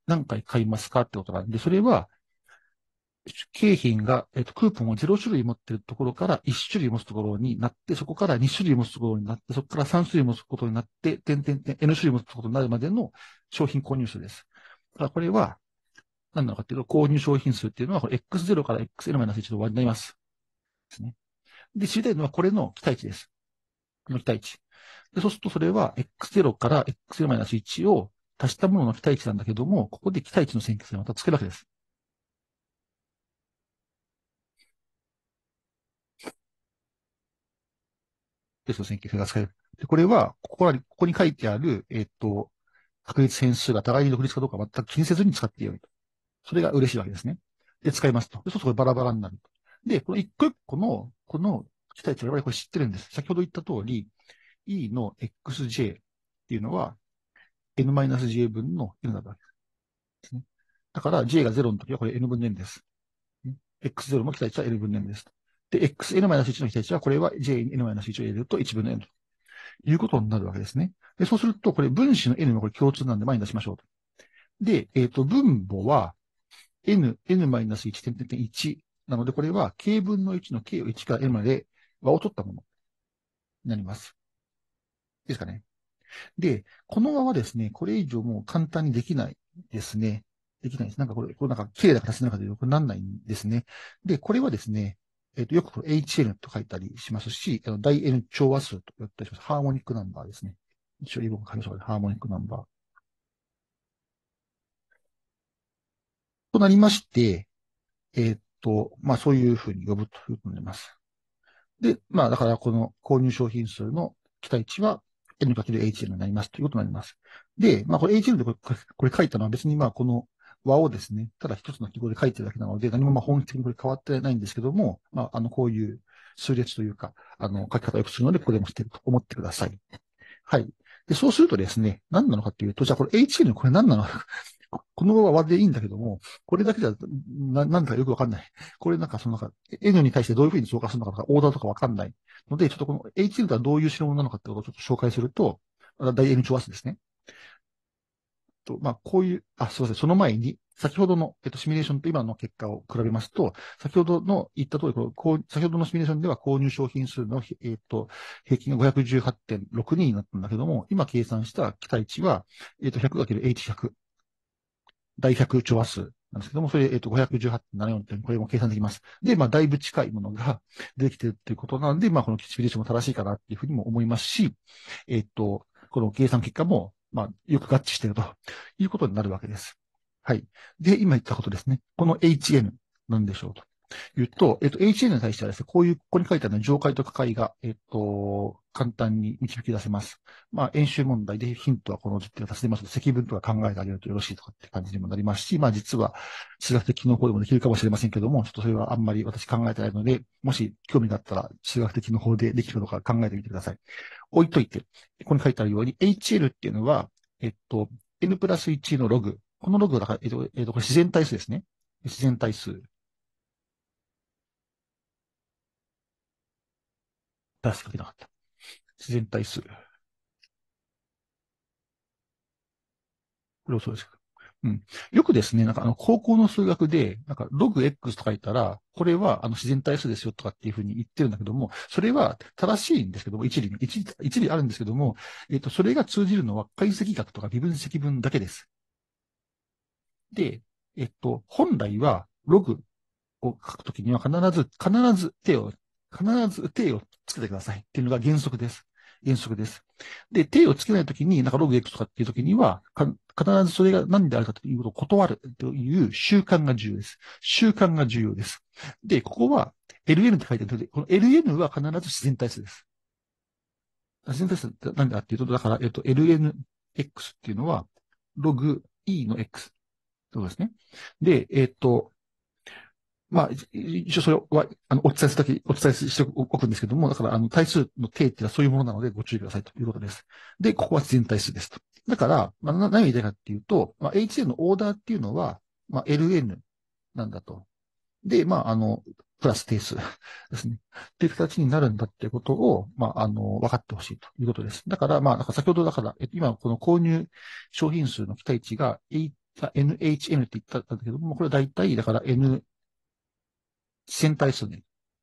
何回買いますかってことがあるんで、それは、景品が、えっと、クーポンをゼロ種類持ってるところからいち種類持つところになって、そこからに種類持つところになって、そこからさん種類持つことになって、点々点、N 種類持つことになるまでの商品購入数です。だからこれは、何なのかっていうと、購入商品数っていうのは、これ エックスゼロ から エックスエル-いち の終わりになります。ですね。で、知りたいのはこれの期待値です。この期待値。で、そうするとそれは エックスゼロ から エックスエル-いち を足したものの期待値なんだけども、ここで期待値の線形をまたつけるわけです。テスト線形が使える。で、これは、ここら、ここに書いてある、えっと、確率変数が互いに独立かどうか全く気にせずに使ってよいと。それが嬉しいわけですね。で、使いますと。で、そうするとバラバラになると。で、この一個一個の、この期待値を我々これ知ってるんです。先ほど言った通り、E の エックスジェー っていうのは N-J 分の N だったわけですね。だから J がゼロの時はこれ N 分の N です。エックスゼロ の期待値は N 分の N です。で、エックスエヌ-いち の期待値はこれは ジェイエヌ-いち を入れるといちぶんの N ということになるわけですね。で、そうすると、これ分子の N もこれ共通なんで前に出しましょうと。で、えっ、と、分母は N、N-いち、点々点いちなので、これは K 分のいちの K をいちから N まで和を取ったものになります。ですかね。で、この和はですね、これ以上もう簡単にできないですね。できないです。なんかこれ、これなんか綺麗な形の中でよくなんないんですね。で、これはですね、えっ、と、よくこれ エイチエヌ と書いたりしますし、あの大 N 調和数と言ったりします。ハーモニックナンバーですね。一応英語が書きましょう。ハーモニックナンバー。となりまして、えっと、まあそういうふうに呼ぶということになります。で、まあだからこの購入商品数の期待値は N×エイチエヌ になりますということになります。で、まあこれ エイチエヌ でこれこれ書いたのは別にまあこの和をですね、ただ一つの記号で書いてるだけなので、何もまあ本質的にこれ変わってないんですけども、まああのこういう数列というか、あの書き方をよくするので、これもしてると思ってください。はい。で、そうするとですね、何なのかっていうと、じゃあこれ エイチエヌ これ何なのこの和でいいんだけども、これだけじゃ、な、なんだかよくわかんない。これなんかそのなんか、N に対してどういうふうに増加するのかとか、オーダーとかわかんないので、ちょっとこの エイチエヌ とはどういう代物なのかってことをちょっと紹介すると、大 N 調和数ですね。と、まあ、こういう、あ、すいません。その前に、先ほどの、えっと、シミュレーションと今の結果を比べますと、先ほどの言った通り、このこう先ほどのシミュレーションでは購入商品数の、えっと、平均が ごひゃくじゅうはちてんろくに になったんだけども、今計算した期待値は、えっと、ひゃく×エイチひゃく、大ひゃく調和数なんですけども、それ、えっと、ごひゃくじゅうはちてんななよんってこれも計算できます。で、まあ、だいぶ近いものができてるっていうことなので、まあ、このシミュレーションも正しいかなっていうふうにも思いますし、えっと、この計算結果も、まあ、よく合致しているということになるわけです。はい。で、今言ったことですね。この エイチエヌ なんでしょうと。言うと、えっと、エイチエヌ に対してはですね、こういう、ここに書いてある上階と下階が、えっと、簡単に導き出せます。まあ、演習問題でヒントはこの実験が出せますので、積分とか考えてあげるとよろしいとかって感じにもなりますし、まあ、実は、数学的機能法でもできるかもしれませんけども、ちょっとそれはあんまり私考えてないので、もし興味があったら、数学的機能法でできるのか考えてみてください。置いといて、ここに書いてあるように、エイチエル っていうのは、えっと、N プラスいちのログ。このログだから、えっと、えっと、これ自然対数ですね。自然対数。出しかけなかった。自然対数。これをそうです。うん。よくですね、なんかあの、高校の数学で、なんか、ログ X とか言ったら、これはあの自然対数ですよとかっていうふうに言ってるんだけども、それは正しいんですけども、一理に、一理、一理あるんですけども、えっと、それが通じるのは解析学とか微分積分だけです。で、えっと、本来は、ログを書くときには必ず、必ず手を、必ず手をつけてくださいっていうのが原則です。原則です。で、手をつけないときに、なんかログ X とかっていうときには、か必ずそれが何であるかということを断るという習慣が重要です。習慣が重要です。で、ここは エルエヌ って書いてあるので、この エルエヌ は必ず自然対数です。自然対数って何だっていうと、だから、えっと、エルエヌエックス っていうのは、ログ E の X ってことですね。で、えっと、まあ、一応それは、あの、お伝えするだけ、お伝えしておくんですけども、だから、あの、対数の定っていうのはそういうものなのでご注意くださいということです。で、ここは自然対数ですと。だから、まあ、何を言いたいかっていうと、まあ、エイチエヌ のオーダーっていうのは、まあ、エルエヌ なんだと。で、まあ、あの、プラス定数ですね。っていう形になるんだっていうことを、まあ、あの、分かってほしいということです。だから、まあ、だから先ほどだから、えっと、今この購入商品数の期待値がさ エヌエイチエヌ って言ったんだけども、これは大体、だから N 線体数ね。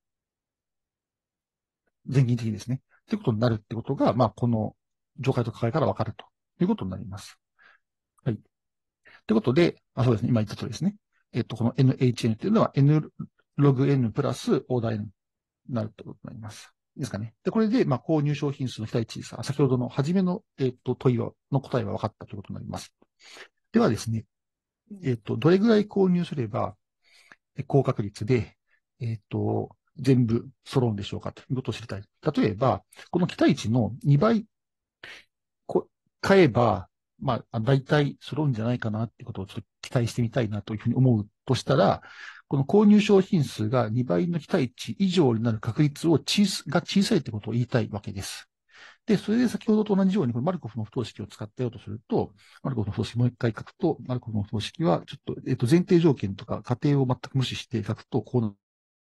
全銀的にですね。ってことになるってことが、まあ、この上階と下階からわかるということになります。はい。ってことで、あ、そうですね。今言った通りですね。えっと、この エヌエイチエヌ っていうのは N ログ N プラスオーダー N になるってことになります。いいですかね。で、これで、まあ、購入商品数の期待値さ、先ほどの初めの、えっと、問いは、の答えは分かったということになります。ではですね、えっと、どれぐらい購入すれば、高確率で、えっと、全部揃うんでしょうかということを知りたい。例えば、この期待値のにばいこ買えば、まあ、大体揃うんじゃないかなってことをちょっと期待してみたいなというふうに思うとしたら、この購入商品数がにばいの期待値以上になる確率を小さが小さいってことを言いたいわけです。で、それで先ほどと同じように、これマルコフの不等式を使ってようとすると、マルコフの不等式もう一回書くと、マルコフの不等式は、ちょっと、えっと、前提条件とか仮定を全く無視して書くと、こうなる。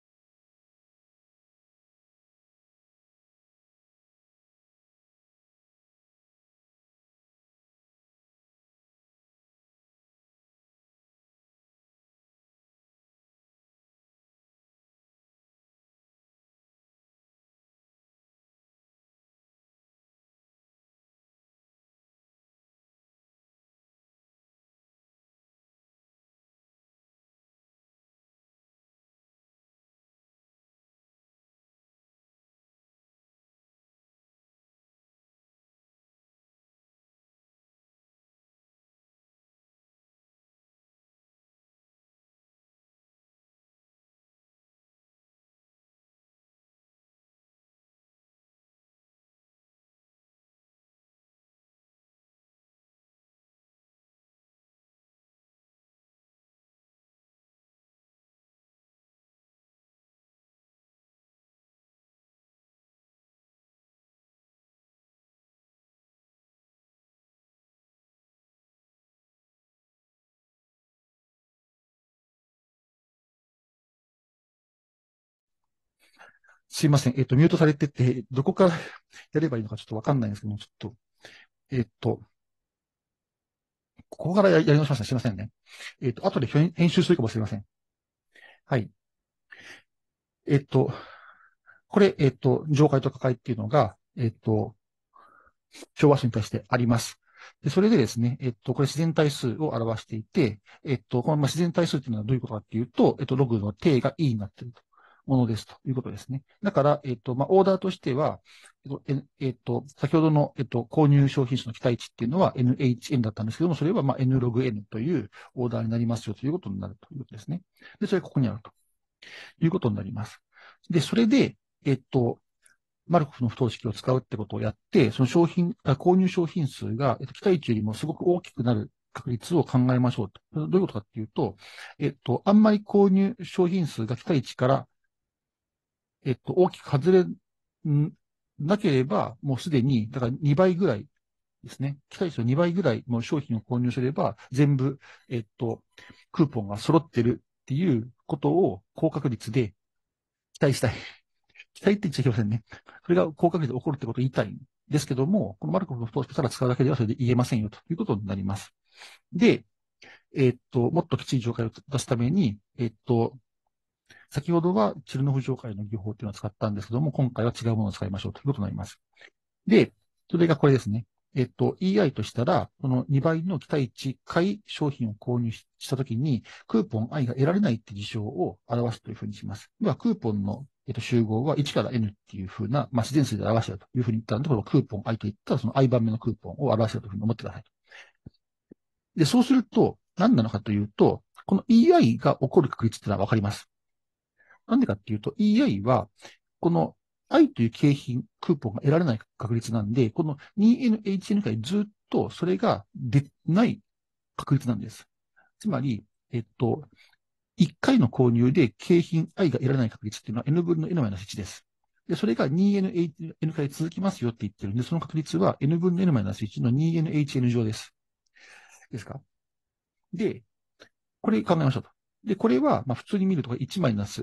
すいません。えっと、ミュートされてて、どこからやればいいのかちょっとわかんないんですけども、ちょっと、えっと、ここからややり直しました。すいませんね。えっと、後で編編集するかもしれません。はい。えっと、これ、えっと、上階と下階っていうのが、えっと、昭和数に対してあります。で、それでですね、えっと、これ自然対数を表していて、えっと、このまあ自然対数っていうのはどういうことかっていうと、えっと、ログの定が E になっているものですということですね。だから、えっと、まあ、オーダーとしては、えっと、ええっと、先ほどの、えっと、購入商品数の期待値っていうのは エヌエイチエヌ だったんですけども、それはまあ N ログ N というオーダーになりますよということになるということですね。で、それがここにあるということになります。で、それで、えっと、マルコフの不等式を使うってことをやって、その商品、購入商品数が、えっと、期待値よりもすごく大きくなる確率を考えましょうと。どういうことかっていうと、えっと、あんまり購入商品数が期待値から、えっと、大きく外れなければ、もうすでに、だからにばいぐらいですね。期待値のにばいぐらいの商品を購入すれば、全部、えっと、クーポンが揃ってるっていうことを高確率で期待したい。期待って言っちゃいけませんね。それが高確率で起こるってことを言いたいんですけども、このマルコフの不等式ただ使うだけではそれで言えませんよということになります。で、えーっと、もっときつい状態を出すために、えーっと、先ほどはチルノフ状態の技法っていうのを使ったんですけども、今回は違うものを使いましょうということになります。で、それがこれですね。えっと、イーアイ としたら、このにばいの期待値買い商品を購入したときに、クーポン I が得られないって事象を表すというふうにします。では、クーポンの、えっと、集合はいちから N っていうふうな、まあ、自然数で表しているというふうに言ったので、このクーポン I といったら、その I 番目のクーポンを表しているというふうに思ってください。で、そうすると、何なのかというと、この イーアイ が起こる確率っていうのはわかります。なんでかっていうと、イーアイ は、この I という景品、クーポンが得られない確率なんで、この にエヌエイチエヌ 回ずっとそれが出ない確率なんです。つまり、えっと、いっかいの購入で景品 I が得られない確率っていうのは N 分の N-いち です。で、それが にエヌエイチエヌ 回続きますよって言ってるんで、その確率は N 分の N-いち の にエヌエイチエヌ 乗です。ですか？で、これ考えましょうと。で、これは、まあ、普通に見ると いち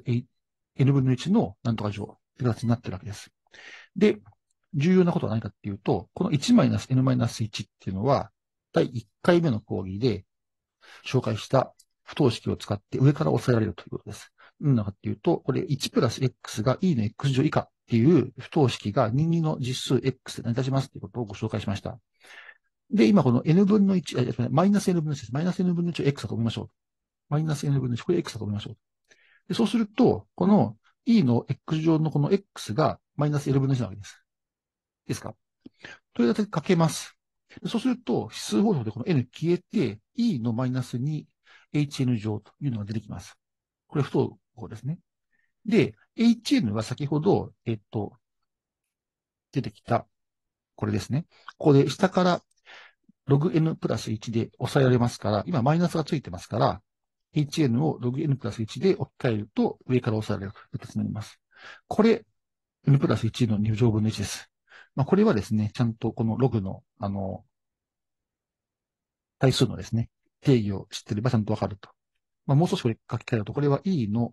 N 分のいちのなんとか乗って形になってるわけです。で、重要なことは何かっていうと、この いち N-N-いち っていうのは、だいいっかいめの講義で、 紹介した不等式を使って上から抑えられるということです。何なのかっていうと、これいちプラス x が e の x 乗以下っていう不等式が任意の実数 x で成り立ちますということをご紹介しました。で、今この n 分のいち、マイナス n 分のいちです。マイナス n 分のいちを x だと思いましょう。マイナス n 分のいち、これ x だと思いましょう。でそうすると、この e の x 乗のこの x がマイナス n 分のいちなわけです。いいですか？という形でかけます。そうすると、指数方法でこの n 消えて、e のマイナス に hn 乗というのが出てきます。これ不等号ですね。で、hn は先ほど、えっと、出てきた、これですね。ここで下から ログ n プラスいちで抑えられますから、今マイナスがついてますから、hn を ログ n プラスいちで置き換えると上から抑えられるという形になります。これ、n プラスいちのに乗分のいちです。まあ、これはですね、ちゃんとこのログの、あの、対数のですね、定義を知っていればちゃんとわかると。まあ、もう少しこれ書き換えると、これは e の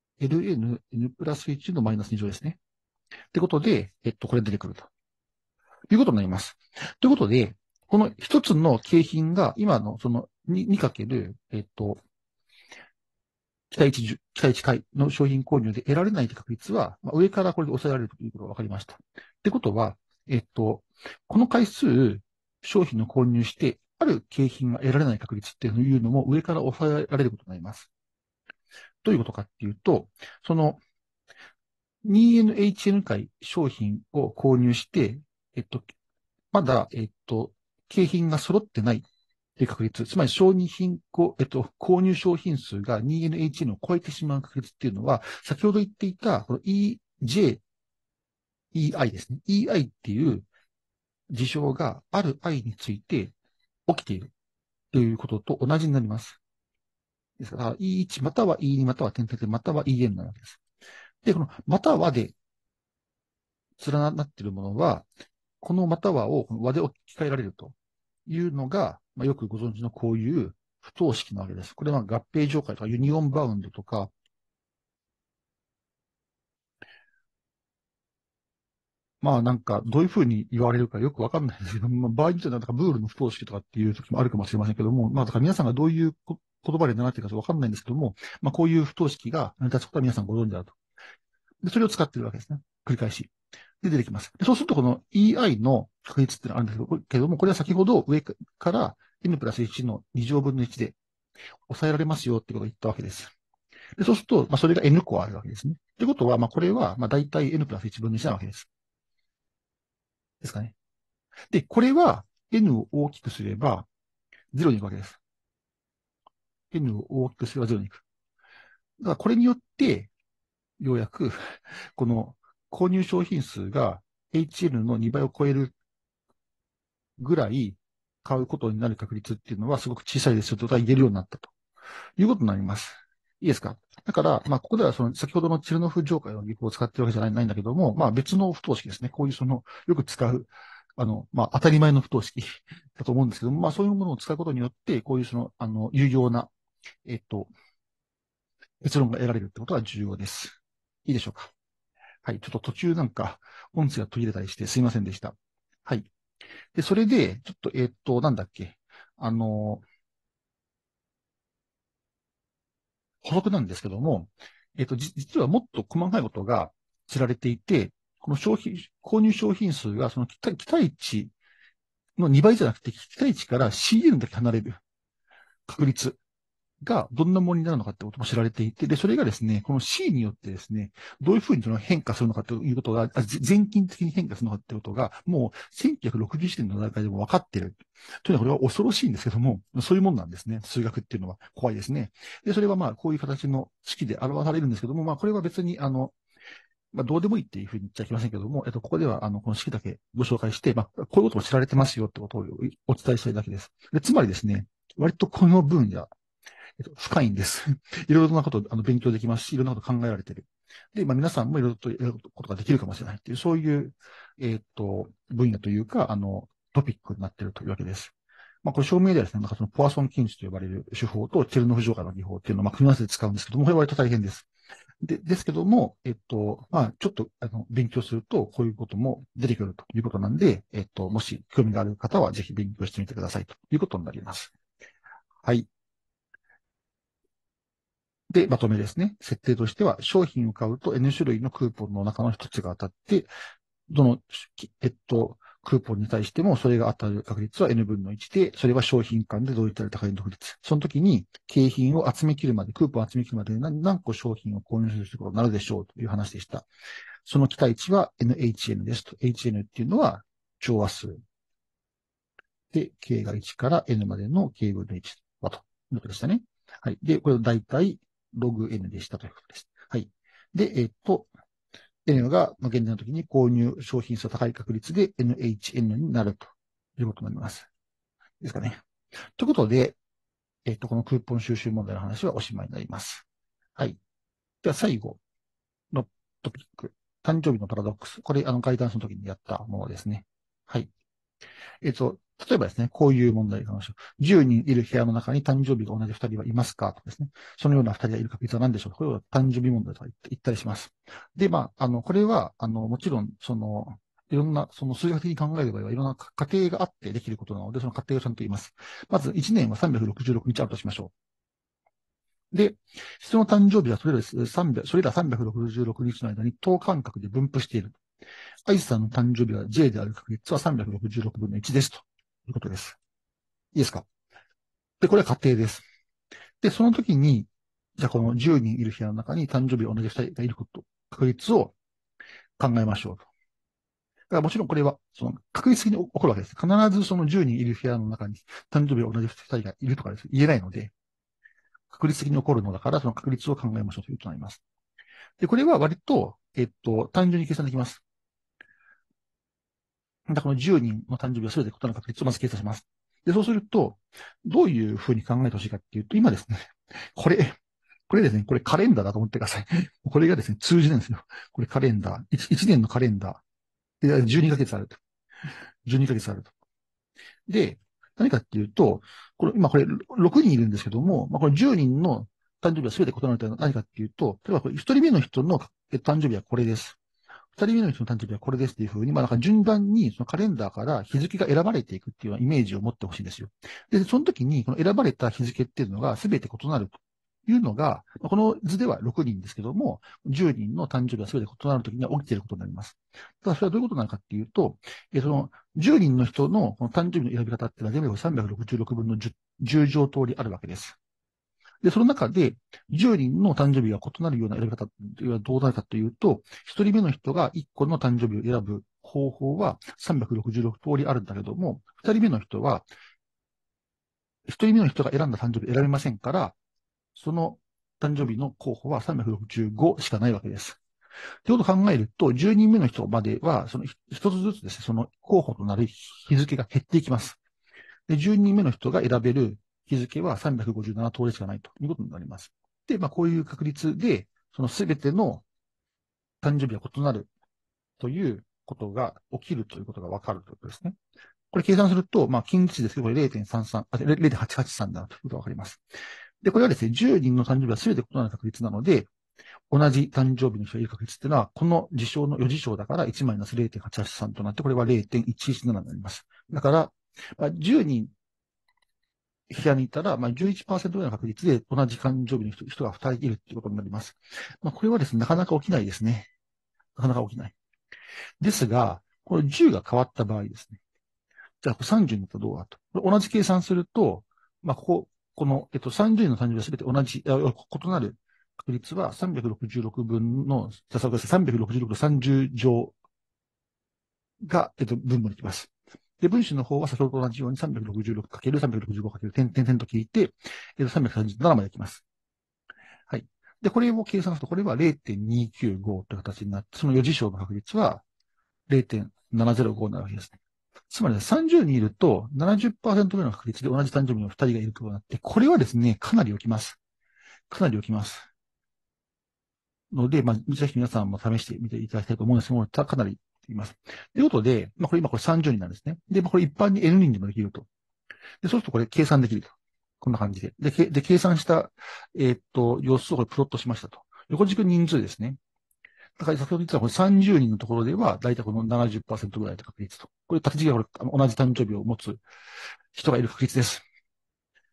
ln n プラスいちのマイナスに乗ですね。ってことで、えっと、これ出てくるということになります。ということで、この一つの景品が今のその にかける、えっと、期待値、期待値回の商品購入で得られない確率は、まあ、上からこれで抑えられるということが分かりました。ってことは、えっと、この回数、商品の購入して、ある景品が得られない確率っていうのも上から抑えられることになります。どういうことかっていうと、その にエヌエイチエヌ 回商品を購入して、えっと、まだ、えっと、景品が揃ってないという確率、つまり商品こえっと、購入商品数が にエヌエイチエヌ を超えてしまう確率っていうのは、先ほど言っていた、この イージェー、イーアイ ですね。イーアイ っていう事象がある i について起きているということと同じになります。ですから、イーワン または イーツー または点々点または イーエヌ なわけです。で、このまたはで連なっているものは、このまたはを和で置き換えられるというのが、まあ、よくご存知のこういう不等式なわけです。これは合併条件とかユニオンバウンドとか、まあなんかどういうふうに言われるかよくわかんないですけども、まあ、場合によってはなんかブールの不等式とかっていう時もあるかもしれませんけども、まあだから皆さんがどういう言葉で習っているかわかんないんですけども、まあこういう不等式が成り立つことは皆さんご存知だと。で、それを使っているわけですね。繰り返し。で、出てきます。でそうするとこの イーアイ の確率っていうのがあるんですけど、けども、これは先ほど上から n プラスいちのに乗分のいちで抑えられますよってことを言ったわけです。でそうすると、まあ、それが n 個あるわけですね。ってことは、まあ、これは、まあ、大体 n プラスいちぶんのいちなわけです。ですかね。で、これは n を大きくすればゼロに行くわけです。n を大きくすればゼロに行く。だからこれによって、ようやく、この購入商品数が エイチエヌ のにばいを超えるぐらい買うことになる確率っていうのはすごく小さいですよと言えるようになったということになります。いいですか？だから、まあ、ここではその、先ほどのチルノフ上階の技法を使ってるわけじゃないないんだけども、まあ、別の不等式ですね。こういうその、よく使う、あの、まあ、当たり前の不等式だと思うんですけども、まあ、そういうものを使うことによって、こういうその、あの、有用な、えっと、結論が得られるってことが重要です。いいでしょうか？はい。ちょっと途中なんか、音声が途切れたりしてすいませんでした。はい。で、それで、ちょっと、えっと、なんだっけ。あの、補足なんですけども、えっと、じ実はもっと細かいことが知られていて、この商品、購入商品数がその期待期待値のにばいじゃなくて、期待値から シーエヌ だけ離れる確率がどんなものになるのかってことも知られていて、で、それがですね、この C によってですね、どういうふうにその変化するのかということが、あぜ全近的に変化するのかってことが、もうせんきゅうひゃくろくじゅういちねんの段階でも分かっている。というのはこれは恐ろしいんですけども、そういうもんなんですね。数学っていうのは怖いですね。で、それはまあ、こういう形の式で表されるんですけども、まあ、これは別に、あの、まあ、どうでもいいっていうふうに言っちゃいけませんけども、えっと、ここでは、あの、この式だけご紹介して、まあ、こういうことも知られてますよってことをお伝えしたいだけです。で、つまりですね、割とこの分野、えっと、深いんです。いろいろなことをあの勉強できますし、いろんなこと考えられている。で、まあ皆さんもいろいろとやることができるかもしれないっていう、そういう、えっと、分野というか、あの、トピックになっているというわけです。まあこれ証明ではですね、なんかそのポアソン検知と呼ばれる手法とチェルノフ浄化の技法っていうのをまあ組み合わせて使うんですけども、これは割と大変です。で、ですけども、えっと、まあちょっとあの勉強するとこういうことも出てくるということなんで、えっと、もし興味がある方はぜひ勉強してみてくださいということになります。はい。 で、まとめですね。設定としては、商品を買うと N 種類のクーポンの中の一つが当たって、どの、えっと、クーポンに対してもそれが当たる確率は N 分のいちで、それは商品間でどういったら高い確率。その時に、景品を集め切るまで、クーポンを集め切るまで何何個商品を購入することになるでしょうという話でした。その期待値は エヌエイチエヌ ですと。エイチエヌ っていうのは調和数。で、K がいちから N までの K 分のいちだということでしたね。はい。で、これはだいたいログ N でしたということです。はい。で、えっと、N が現在の時に購入商品数高い確率で エヌエイチエヌ になるということになります。ですかね。ということで、えっと、このクーポン収集問題の話はおしまいになります。はい。では最後のトピック。誕生日のパラドックス。これ、あの、ガイダンスの時にやったものですね。はい。えっと、例えばですね、こういう問題がありましょう。じゅうにんいる部屋の中に誕生日が同じふたりはいますかとですね。そのようなふたりがいる確率は何でしょうか。これは誕生日問題とか言ったりします。で、まあ、あの、これは、あの、もちろん、その、いろんな、その数学的に考える場合はいろんな過程があってできることなので、その過程をちゃんと言います。まず、いちねんはさんびゃくろくじゅうろくにちあるとしましょう。で、人の誕生日はそれらさんびゃく、それらさんびゃくろくじゅうろくにちの間に等間隔で分布している。アイスさんの誕生日は J である確率はさんびゃくろくじゅうろくぶんのいちですということです。いいですか。で、これは仮定です。で、その時に、じゃあこのじゅうにんいる部屋の中に誕生日同じふたりがいること、確率を考えましょうと。だからもちろんこれは、その確率的に起こるわけです。必ずそのじゅうにんいる部屋の中に誕生日が同じふたりがいるとかです。言えないので、確率的に起こるのだから、その確率を考えましょうということになります。で、これは割と、えっと、単純に計算できます。だこのじゅうにんの誕生日は全て異なる確率をまず計算します。で、そうすると、どういうふうに考えてほしいかっていうと、今ですね、これ、これですね、これカレンダーだと思ってください。これがですね、数字なんですよ。これカレンダー。いち, 年のカレンダー。で、じゅうにかげつあると。じゅうにかげつあると。で、何かっていうと、これ、今これろくにんいるんですけども、まあ、これじゅうにんの誕生日は全て異なるというのは何かっていうと、例えばこれひとりめの人の誕生日はこれです。二人目の人の誕生日はこれですっていうふうに、まあ、なんか順番にそのカレンダーから日付が選ばれていくっていうようなイメージを持ってほしいんですよ。で、その時に、この選ばれた日付っていうのが全て異なるというのが、この図ではろくにんですけども、じゅうにんの誕生日は全て異なる時には起きていることになります。ただ、それはどういうことなのかっていうと、そのじゅうにんの人のこの誕生日の選び方っていうのは全部さんびゃくろくじゅうろくぶんの 10, じゅう乗通りあるわけです。で、その中で、じゅうにんの誕生日が異なるような選び方というのはどうなるかというと、ひとりめの人がいっこの誕生日を選ぶ方法はさんびゃくろくじゅうろく通りあるんだけども、ふたりめの人は、ひとりめの人が選んだ誕生日選べませんから、その誕生日の候補はさんびゃくろくじゅうごしかないわけです。ということを考えると、じゅうにんめの人までは、その一つずつですね、その候補となる日付が減っていきます。で、じゅうにんめの人が選べる日付はさんびゃくごじゅうなな通りしかないということになります。で、まあ、こういう確率で、そのすべての誕生日は異なるということが起きるということがわかるということですね。これ計算すると、まあ、近似値ですけど、これれいてんさんさん、あ、れいてんはちはちさんだということがわかります。で、これはですね、じゅうにんの誕生日はすべて異なる確率なので、同じ誕生日の人がいる確率っていうのは、この事象のよ次象だからいちマイナスれいてんはちはちさんとなって、これはれいてんいちいちななになります。だから、まあ、じゅうにん部屋にいたら、まあ、じゅういちパーセントぐらいの確率で同じ誕生日の人人がふたりいるっていうことになります。まあ、これはですね、なかなか起きないですね。なかなか起きない。ですが、これじゅうが変わった場合ですね。じゃあ、さんじゅうになったらどうだと。同じ計算すると、まあ、ここ、この、えっと、さんじゅうにんの誕生日はすべて同じ、異なる確率はさんびゃくろくじゅうろくぶんの、じゃあ、さんびゃくろくじゅうろくのさんじゅう乗が、えっと、分母にきます。で、分子の方は先ほどと同じように さんびゃくろくじゅうろく× さんびゃくろくじゅうご×点点点と聞いて、えっと、さんびゃくさんじゅうななまできます。はい。で、これを計算すると、これは れいてんにきゅうご という形になって、そのよ次小の確率は れいてんななぜろご になるわけですね。つまり、ね、さんじゅうにんいるとななじゅっパーセントぐらいの確率で同じ誕生日のふたりがいることになって、これはですね、かなり起きます。かなり起きます。ので、まあ、ぜひ皆さんも試してみていただきたいと思うんですけども、かなりいます。ということで、まあ、これ今これさんじゅうにんなんですね。で、これ一般に N 人でもできると。で、そうするとこれ計算できると。こんな感じで。で、けで計算した、えーっと、様子をこれプロットしましたと。横軸人数ですね。だから先ほど言ったこれさんじゅうにんのところでは、だいたいこのななじゅっパーセントぐらいの確率と。これ、縦軸がこれ同じ誕生日を持つ人がいる確率です。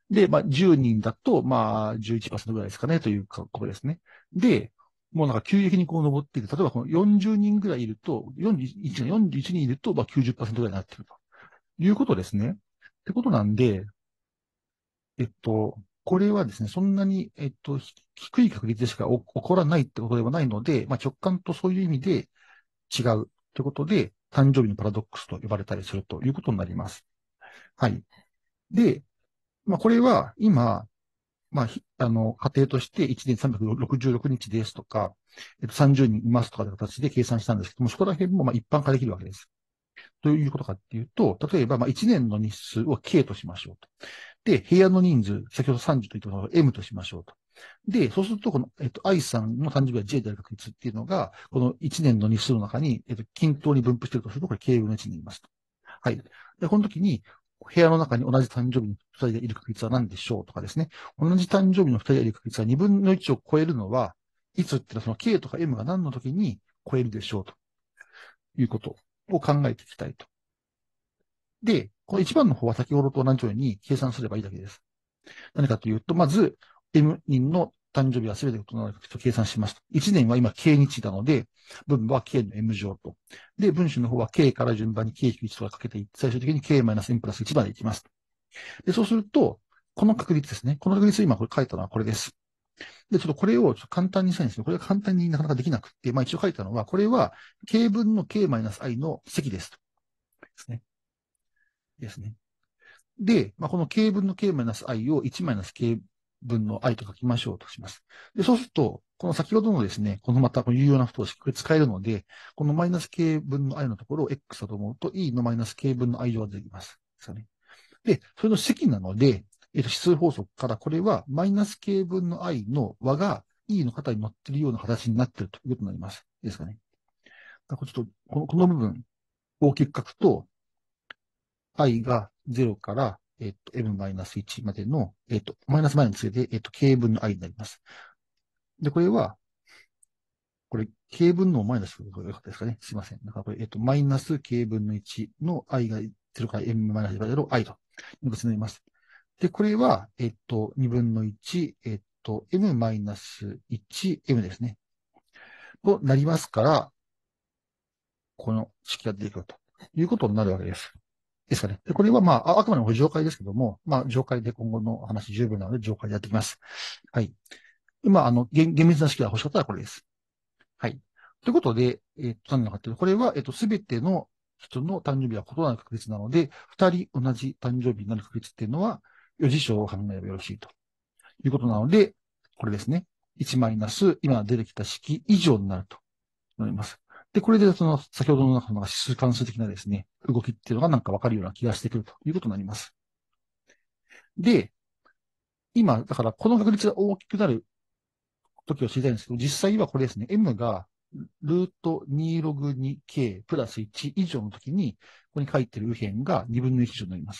で、まあ、じゅうにんだと、まあ、じゅういちパーセントぐらいですかね、ということですね。で、もうなんか急激にこう登っている。例えばこのよんじゅうにんぐらいいると、よんじゅういち、よんじゅういちにんいると、まあきゅうじゅっパーセントぐらいになっているということですね。ってことなんで、えっと、これはですね、そんなに、えっと、ひ低い確率でしか起こらないってことではないので、まあ直感とそういう意味で違うということで、誕生日のパラドックスと呼ばれたりするということになります。はい。で、まあこれは今、まあ、あの、仮定としていちねんさんびゃくろくじゅうろくにちですとか、えっと、さんじゅうにんいますとかいう形で計算したんですけども、そこら辺もまあ一般化できるわけです。ということかっていうと、例えばまあいちねんの日数を K としましょうと。で、部屋の人数、先ほどさんじゅうと言ったのを M としましょうと。で、そうすると、この、えっと、I さんの誕生日は J である確率っていうのが、このいちねんの日数の中に、えっと、均等に分布しているとすると、これ K 分のいちになりますと。はい。で、この時に、部屋の中に同じ誕生日のふたりでいる確率は何でしょうとかですね。同じ誕生日のふたりでいる確率はにぶんのいちを超えるのは、いつっていうのはその K とか M が何の時に超えるでしょうということを考えていきたいと。で、このいちばんの方は先ほどと同じように計算すればいいだけです。何かというと、まず、M 人の誕生日は全て異なる確率を計算しますと。いちねんは今 K 日なので、分母は K の M 乗と。で、分子の方は K から順番に K-いちとかかけていって、最終的に K-M プラスいちまでいきます。で、そうすると、この確率ですね。この確率、今これ書いたのはこれです。で、ちょっとこれをちょっと簡単にしたいんですけど、これが簡単になかなかできなくて、まあ一応書いたのは、これは K 分の K-I の積ですと。ですね。ですね。で、まあ、この K 分の K-I をいちマイナス K 分の I と書きましょうとします。で、そうすると、この先ほどのですね、このまた有用な不等式、これ使えるので、このマイナス K 分の I のところを X だと思うと、E のマイナス K 分の I 乗が出てきます。ですよね。で、それの積なので、えっと、指数法則からこれはマイナス K 分の I の和が E の型に乗っているような形になっているということになります。いいですかね。だからちょっと、この、この部分、大きく書くと、i がゼロから、えっと、m-いち までの、えっと、マイナスマイナスつけて、えっと、k 分の i になります。で、これは、これ、k 分のマイナスということがよかったですかね。すいません。だからこれ、えっと、マイナス k 分のいちの i がゼロから m マイナスいちまでの i ということになります。で、これは、えっと、にぶんのいち、えっと、m マイナスいち、m ですね。となりますから、この式が出てくるということになるわけです。ですかね。で、これはまあ、あくまでも上階ですけども、まあ、上階で今後の話十分なので、上階でやっていきます。はい。今、あの、厳厳密な式が欲しかったらこれです。はい。ということで、えっと、何なのかというと、これは、えっと、すべての人の誕生日は異なる確率なので、二人同じ誕生日になる確率っていうのは、余事象を考えればよろしいということなので、これですね。いちマイナス、今出てきた式以上になるとなります。で、これで、その、先ほどの中の指数関数的なですね、動きっていうのがなんかわかるような気がしてくるということになります。で、今、だからこの確率が大きくなる時を知りたいんですけど、実際はこれですね、M がルート にログ に K プラスいち以上の時に、ここに書いてる右辺がにぶんのいち以上になります。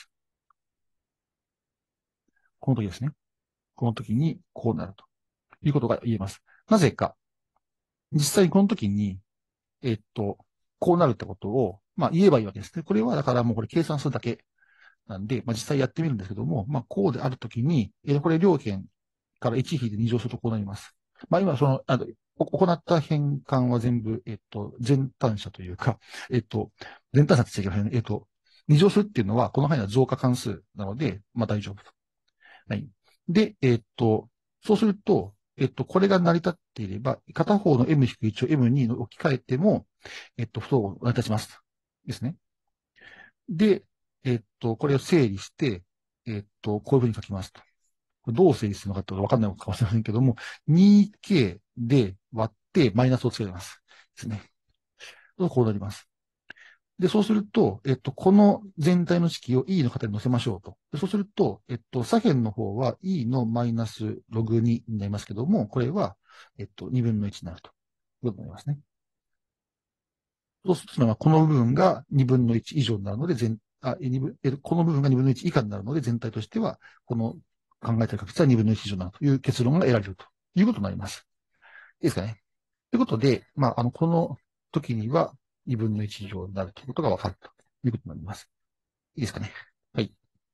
この時ですね。この時にこうなるということが言えます。なぜか、実際にこの時に、えっと、こうなるってことを、まあ言えばいいわけですね。これはだからもうこれ計算するだけなんで、まあ実際やってみるんですけども、まあこうであるときに、えこれ両辺からいち引いてに乗するとこうなります。まあ今その、あの、行った変換は全部、えっと、全単者というか、えっと、全単者って言っちゃいけませんね。えっと、に乗するっていうのは、この範囲は増加関数なので、まあ大丈夫と。はい。で、えっと、そうすると、えっと、これが成り立っていれば、片方の エムいち を エムに の置き換えても、えっと、不等号成り立ちます。ですね。で、えっと、これを整理して、えっと、こういうふうに書きますと。これどう整理するのかってわかんないかもしれませんけども、にケー で割ってマイナスをつけます。ですね。こうなります。で、そうすると、えっと、この全体の式を E の型に乗せましょうと。でそうすると、えっと、左辺の方は E のマイナスログにになりますけども、これは、えっと、にぶんのいちになるということになりますね。そうすると、この部分がにぶんのいち以上になるので、全、あ、にぶん、えこの部分がにぶんのいち以下になるので、全体としては、この考えている確率はにぶんのいち以上になるという結論が得られるということになります。いいですかね。ということで、まあ、あの、この時にはにぶんのいち以上になるということがわかるということになります。いいですかね。はい。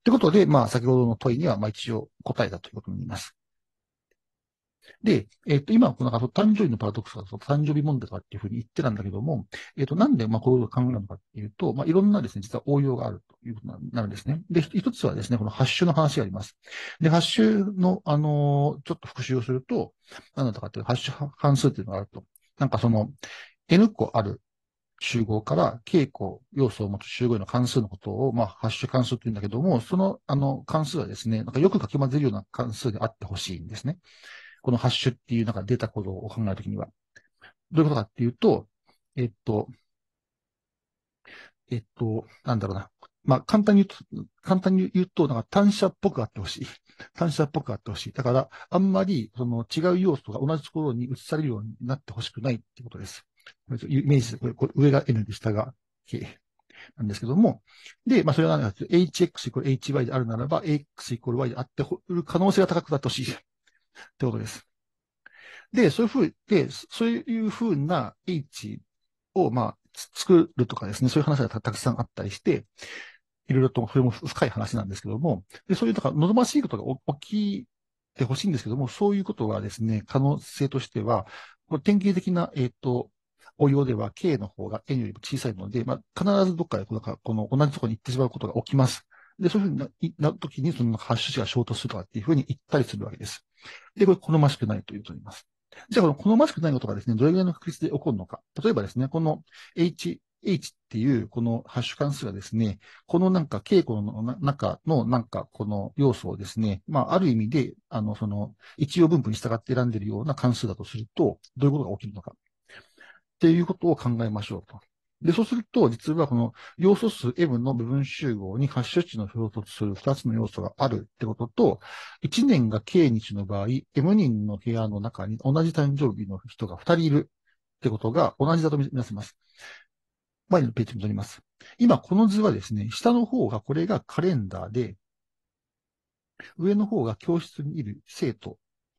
ということで、まあ、先ほどの問いには、まあ、一応答えだということになります。で、えっと、今、この、誕生日のパラドックスとか、誕生日問題とかっていうふうに言ってたんだけども、えっと、なんで、まあ、こういうことを考えるのかっていうと、まあ、いろんなですね、実は応用があるということになるんですね。で、一つはですね、このハッシュの話があります。で、ハッシュの、あのちょっと復習をすると、何だったかっていうハッシュ関数っていうのがあると。なんかその、N 個ある集合から K 個要素を持つ集合への関数のことを、まあ、ハッシュ関数って言うんだけども、その、あの、関数はですね、なんかよくかき混ぜるような関数であってほしいんですね。このハッシュっていうなんかデータコードを考えるときには。どういうことかっていうと、えっと、えっと、なんだろうな。まあ、簡単に言うと、簡単に言うと、なんか単車っぽくあってほしい。単車っぽくあってほしい。だから、あんまり、その違う要素が同じところに移されるようになってほしくないってことです。これイメージで、これ、これ上が N で下が K なんですけども。で、まあ、それは何かというと、エイチエックス イコール エイチワイ であるならば、エックス イコール Y であってる可能性が高くなってほしいってことです。で、そういうふうで、そういうふうな H を、まあ、作るとかですね、そういう話がたくさんあったりして、いろいろと、それも深い話なんですけども、で、そういう、だから、望ましいことが起きてほしいんですけども、そういうことはですね、可能性としては、これ典型的な、えっ、と、応用では K の方が N よりも小さいので、まあ、必ずどっかで、この、この同じところに行ってしまうことが起きます。で、そういうふうにな、な時に、そのハッシュ値が衝突するとかっていうふうに言ったりするわけです。で、これ、好ましくないということになります。じゃあ、この好ましくないことがですね、どれぐらいの確率で起こるのか。例えばですね、この H、H っていうこのハッシュ関数がですね、このなんか傾向の中のなんかこの要素をですね、まあ、ある意味で、あの、その、一応分布に従って選んでいるような関数だとすると、どういうことが起きるのか。っていうことを考えましょうと。で、そうすると、実はこの要素数 M の部分集合にハッシュ値の衝突するふたつの要素があるってことと、いちねんが K 日の場合、M 人の部屋の中に同じ誕生日の人がふたりいるってことが同じだとみなせます。前のページに戻ります。今、この図はですね、下の方がこれがカレンダーで、上の方が教室にいる生徒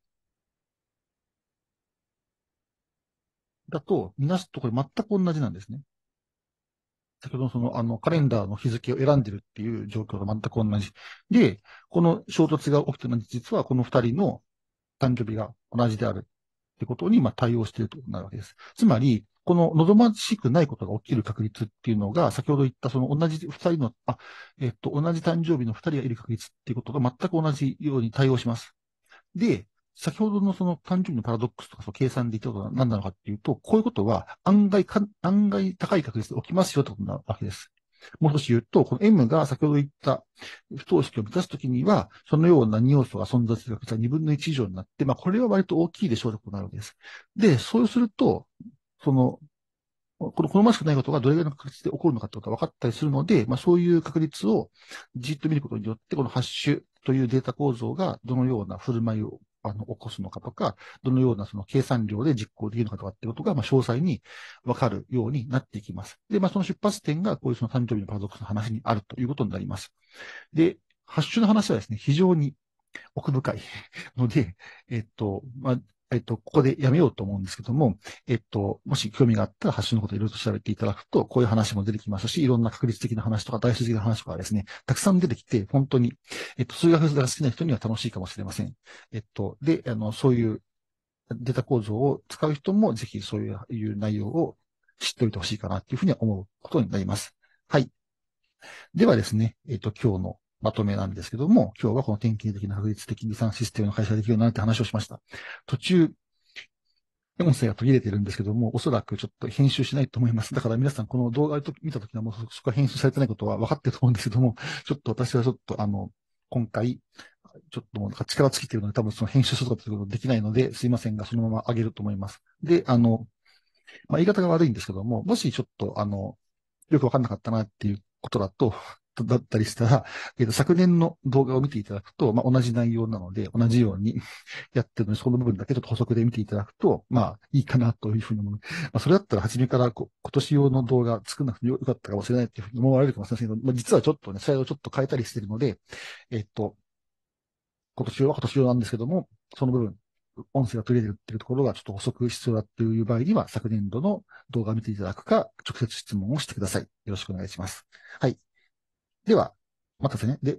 だとみなすとこれ全く同じなんですね。先ほどのその、あの、カレンダーの日付を選んでるっていう状況と全く同じ。で、この衝突が起きてるのは、実はこの二人の誕生日が同じであるってことに、まあ、対応しているということになるわけです。つまり、この望ましくないことが起きる確率っていうのが、先ほど言ったその同じ二人の、あ、えっと、同じ誕生日の二人がいる確率っていうことが全く同じように対応します。で、先ほどのその誕生日のパラドックスとかその計算で言ったことは何なのかっていうと、こういうことは案外か、案外高い確率で起きますよってことなわけです。もう少し言うと、この M が先ほど言った不等式を満たすときには、そのようなに要素が存在する確率はにぶんのいち以上になって、まあこれは割と大きいでしょうということになるわけです。で、そうすると、その、この好ましくないことがどれぐらいの確率で起こるのかってことが分かったりするので、まあそういう確率をじっと見ることによって、このハッシュというデータ構造がどのような振る舞いをあの起こすのかとか、どのようなその計算量で実行できるのかとかってことが、まあ詳細に分かるようになっていきます。で、まあその出発点がこういうその誕生日のパラドックスの話にあるということになります。で、ハッシュの話はですね、非常に奥深いので、えっと、まあ、えっと、ここでやめようと思うんですけども、えっと、もし興味があったら、ハッシュのことをいろいろと調べていただくと、こういう話も出てきますし、いろんな確率的な話とか、大数的な話とかですね、たくさん出てきて、本当に、えっと、数学が好きな人には楽しいかもしれません。えっと、で、あの、そういうデータ構造を使う人も、ぜひそういういう内容を知っておいてほしいかなっていうふうには思うことになります。はい。ではですね、えっと、今日のまとめなんですけども、今日はこの典型的な確率的離散システムの会社できるようになるって話をしました。途中、音声が途切れてるんですけども、おそらくちょっと編集しないと思います。だから皆さんこの動画を見たときはもうそこは編集されてないことは分かってると思うんですけども、ちょっと私はちょっとあの、今回、ちょっともう力尽きてるので多分その編集するとかっていうことできないので、すいませんが、そのまま上げると思います。で、あの、まあ、言い方が悪いんですけども、もしちょっとあの、よくわかんなかったなっていうことだと、だったりしたら、えっと、昨年の動画を見ていただくと、まあ、同じ内容なので、同じようにやってるので、その部分だけちょっと補足で見ていただくと、まあ、いいかなというふうに思う。まあ、それだったら初めからこ今年用の動画作らなくてよかったかもしれないっていうふうに思われるかもしれませんけど、まあ、実はちょっとね、スライドをちょっと変えたりしているので、えっと、今年用は今年用なんですけども、その部分、音声が取り入れるっていうところがちょっと補足必要だっていう場合には、昨年度の動画を見ていただくか、直接質問をしてください。よろしくお願いします。はい。では、またですね。で、もう一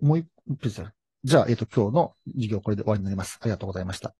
じゃあ、えっと、今日の授業これで終わりになります。ありがとうございました。